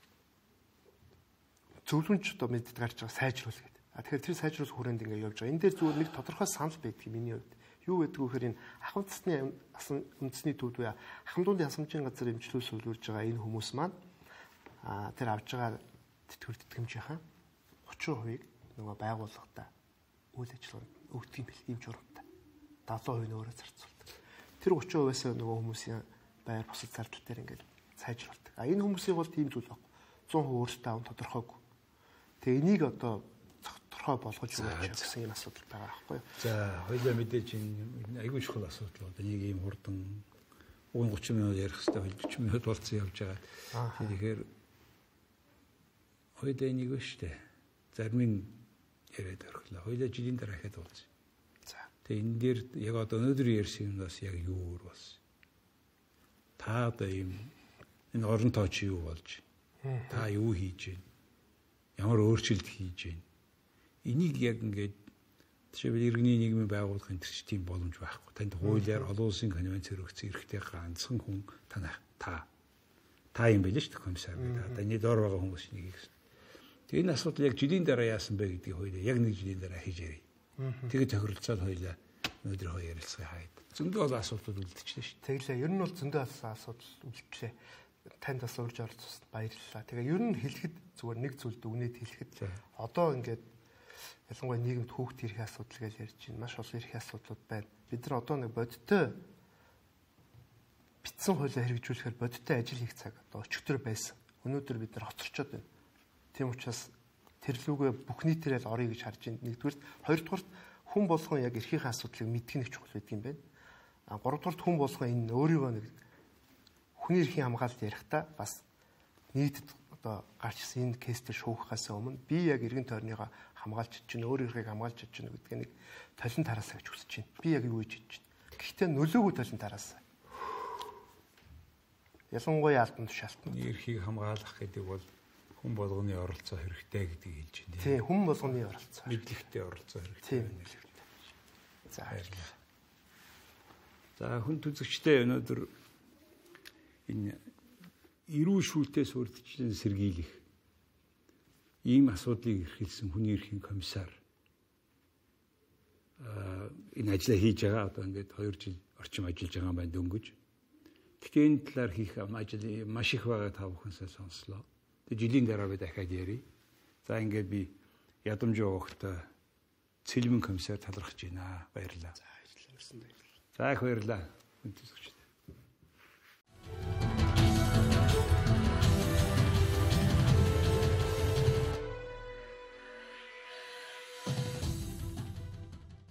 зөвлөмж одоо мэддэг гарч байгаа сайжруулах гэдэг. А тэгэхээр тэр сайжруулах хүрээнд ингээд явж байгаа. Энэ дээр зүгээр нэг тодорхой санал байдаг юм миний хувьд. Юу гэдэг вэ гэхээр энэ ахмад цасны үндэсний төвд бай ахмадуудын асамжийн газар эмчлүүл суулгуулж байгаа энэ хүмүүс маань а тэр авж байгаа тэтгэвэр тэтгэмжийнхаа гучин хувийг нөгөө байгууллагатай үйл ажиллагаанд өгдөг юм бэл ийм журамтай. дадлан хувийн өөрөө зарцуулдаг. Тэр гучин хувиас нөгөө хүмүүсийн байр бусад зардал дээр ингээд сайжруулдаг. А энэ хүмүүсийн бол тийм зүйл баг. цуун хувь өөртөө аван тодорхойгүй. Тэгээ энийг одоо тодорхой болгож өгөх гэсэн юм асуудал байгаа байхгүй юу?
За, хоёулаа мэдээж энэ айгүй чухал асуудал байна. Энийг ийм хурдан гучин минут ярих хэрэгтэй, forty минут болцсон явж байгаа. Тэгэхээр хоёулаа энийг өштэй. Зарим нь яриад орхлоо. Хоёулаа жилийн дараа ихэд уулзъя.
За.
Тэгээ энэ дээр яг одоо өнөөдөр ярьсан юмнаас яг юу өөр бас. Та одоо ийм энэ орон тооч юу болж та юу хийж байна? Ямар өөрчлөлт хийж байна? Энийг яг ингээд жишээлбэл иргэний нийгмийн байгууллагын төрч тийм боломж байхгүй. Танд хуулиар олон улсын конвенц хэрэгцээ эрхтэй ганцхан хүн танах та та юм байл шүү дээ комиссар гэдэг. Таны доор байгаа хүмүүс нэг юм. Тэгээ энэ асуудал яг жилийн дараа яасан бэ гэдгийг хоёлаа яг нэг жилийн дараа хийж ярив. Тэгээд тохиролцоод хоёлаа өнөөдөр хоёр ярилцгаа хайд. Зөндөө олон асуудал үлдчихлээ шүү дээ.
Тэгэлээ ер нь бол зөндөө асуудал үлдлээ. Танд бас урьж оролцсонд баярлалаа. Тэгээ ер нь хэлэхэд зүгээр нэг зүйл дүгнээд хэлэхэд одоо ингээд ялангуяа нийгэмд хүүхд эрхийн асуудал гэж ярьж байна. Маш олон эрхийн асуудлууд байна. Бид нар одоо нэг бодиттой битсэн хуулиа хэрэгжүүлэхээр бодиттой ажил хийх цаг одоо өчигдөр байсан. Өнөөдөр бид нар хоцорчод байна. Тийм учраас тэрлүүгээ бүх нийтээрээ орё гэж харж байна. Нэгдүгээр, хоёрдугаар хүн болгон яг эрхийн асуудлыг мэдэх нэг чухал байдаг юм байна. А гуравдугаар хүн болгон энэ өөрийгөө нэг хүний эрхийн хамгаалалт ярихдаа бас нийтэд одоо гарч ирсэн энэ кейстэй шүүхээс өмнө би яг эргэн тойрныгоо хамгаалж чинь өөр эрхийг хамгаалж чинь гэдэг нэг толин тараасаа гэж хүсэж байна. Би яг юу хийж чинь. Гэхдээ нөлөөгүй толин тараасаа. Ялангуяа албан тушаалтан.
Эрхийг хамгаалах гэдэг бол хүн болгоны оролцоо хэрэгтэй гэдгийг хэлж байна.
Тийм, хүн болгоны оролцоо.
Мэдлэгтэй оролцоо хэрэгтэй байна.
За баярлалаа.
За хүн түзэгчтэй өнөөдөр энэ эрүү шүүлтээс урьдчилан сэргийлэх ийм асуудлыг эрхэлсэн хүний эрхийн комиссар а энэ ажлаа хийж байгаа одоо ингээд хоёр жил орчим ажиллаж байгаа юм байна дөнгөж. Гэхдээ энэ талаар хийх ажил маш их байгаа та бүхэнсээ сонслоо. Тэг жилийн дараа би дахиад ярий. За ингээд би ядамж явахдаа цэлмэн комиссар талархаж байна. Баярлалаа.
За, ажиллаа. Баярлалаа.
За их баярлалаа.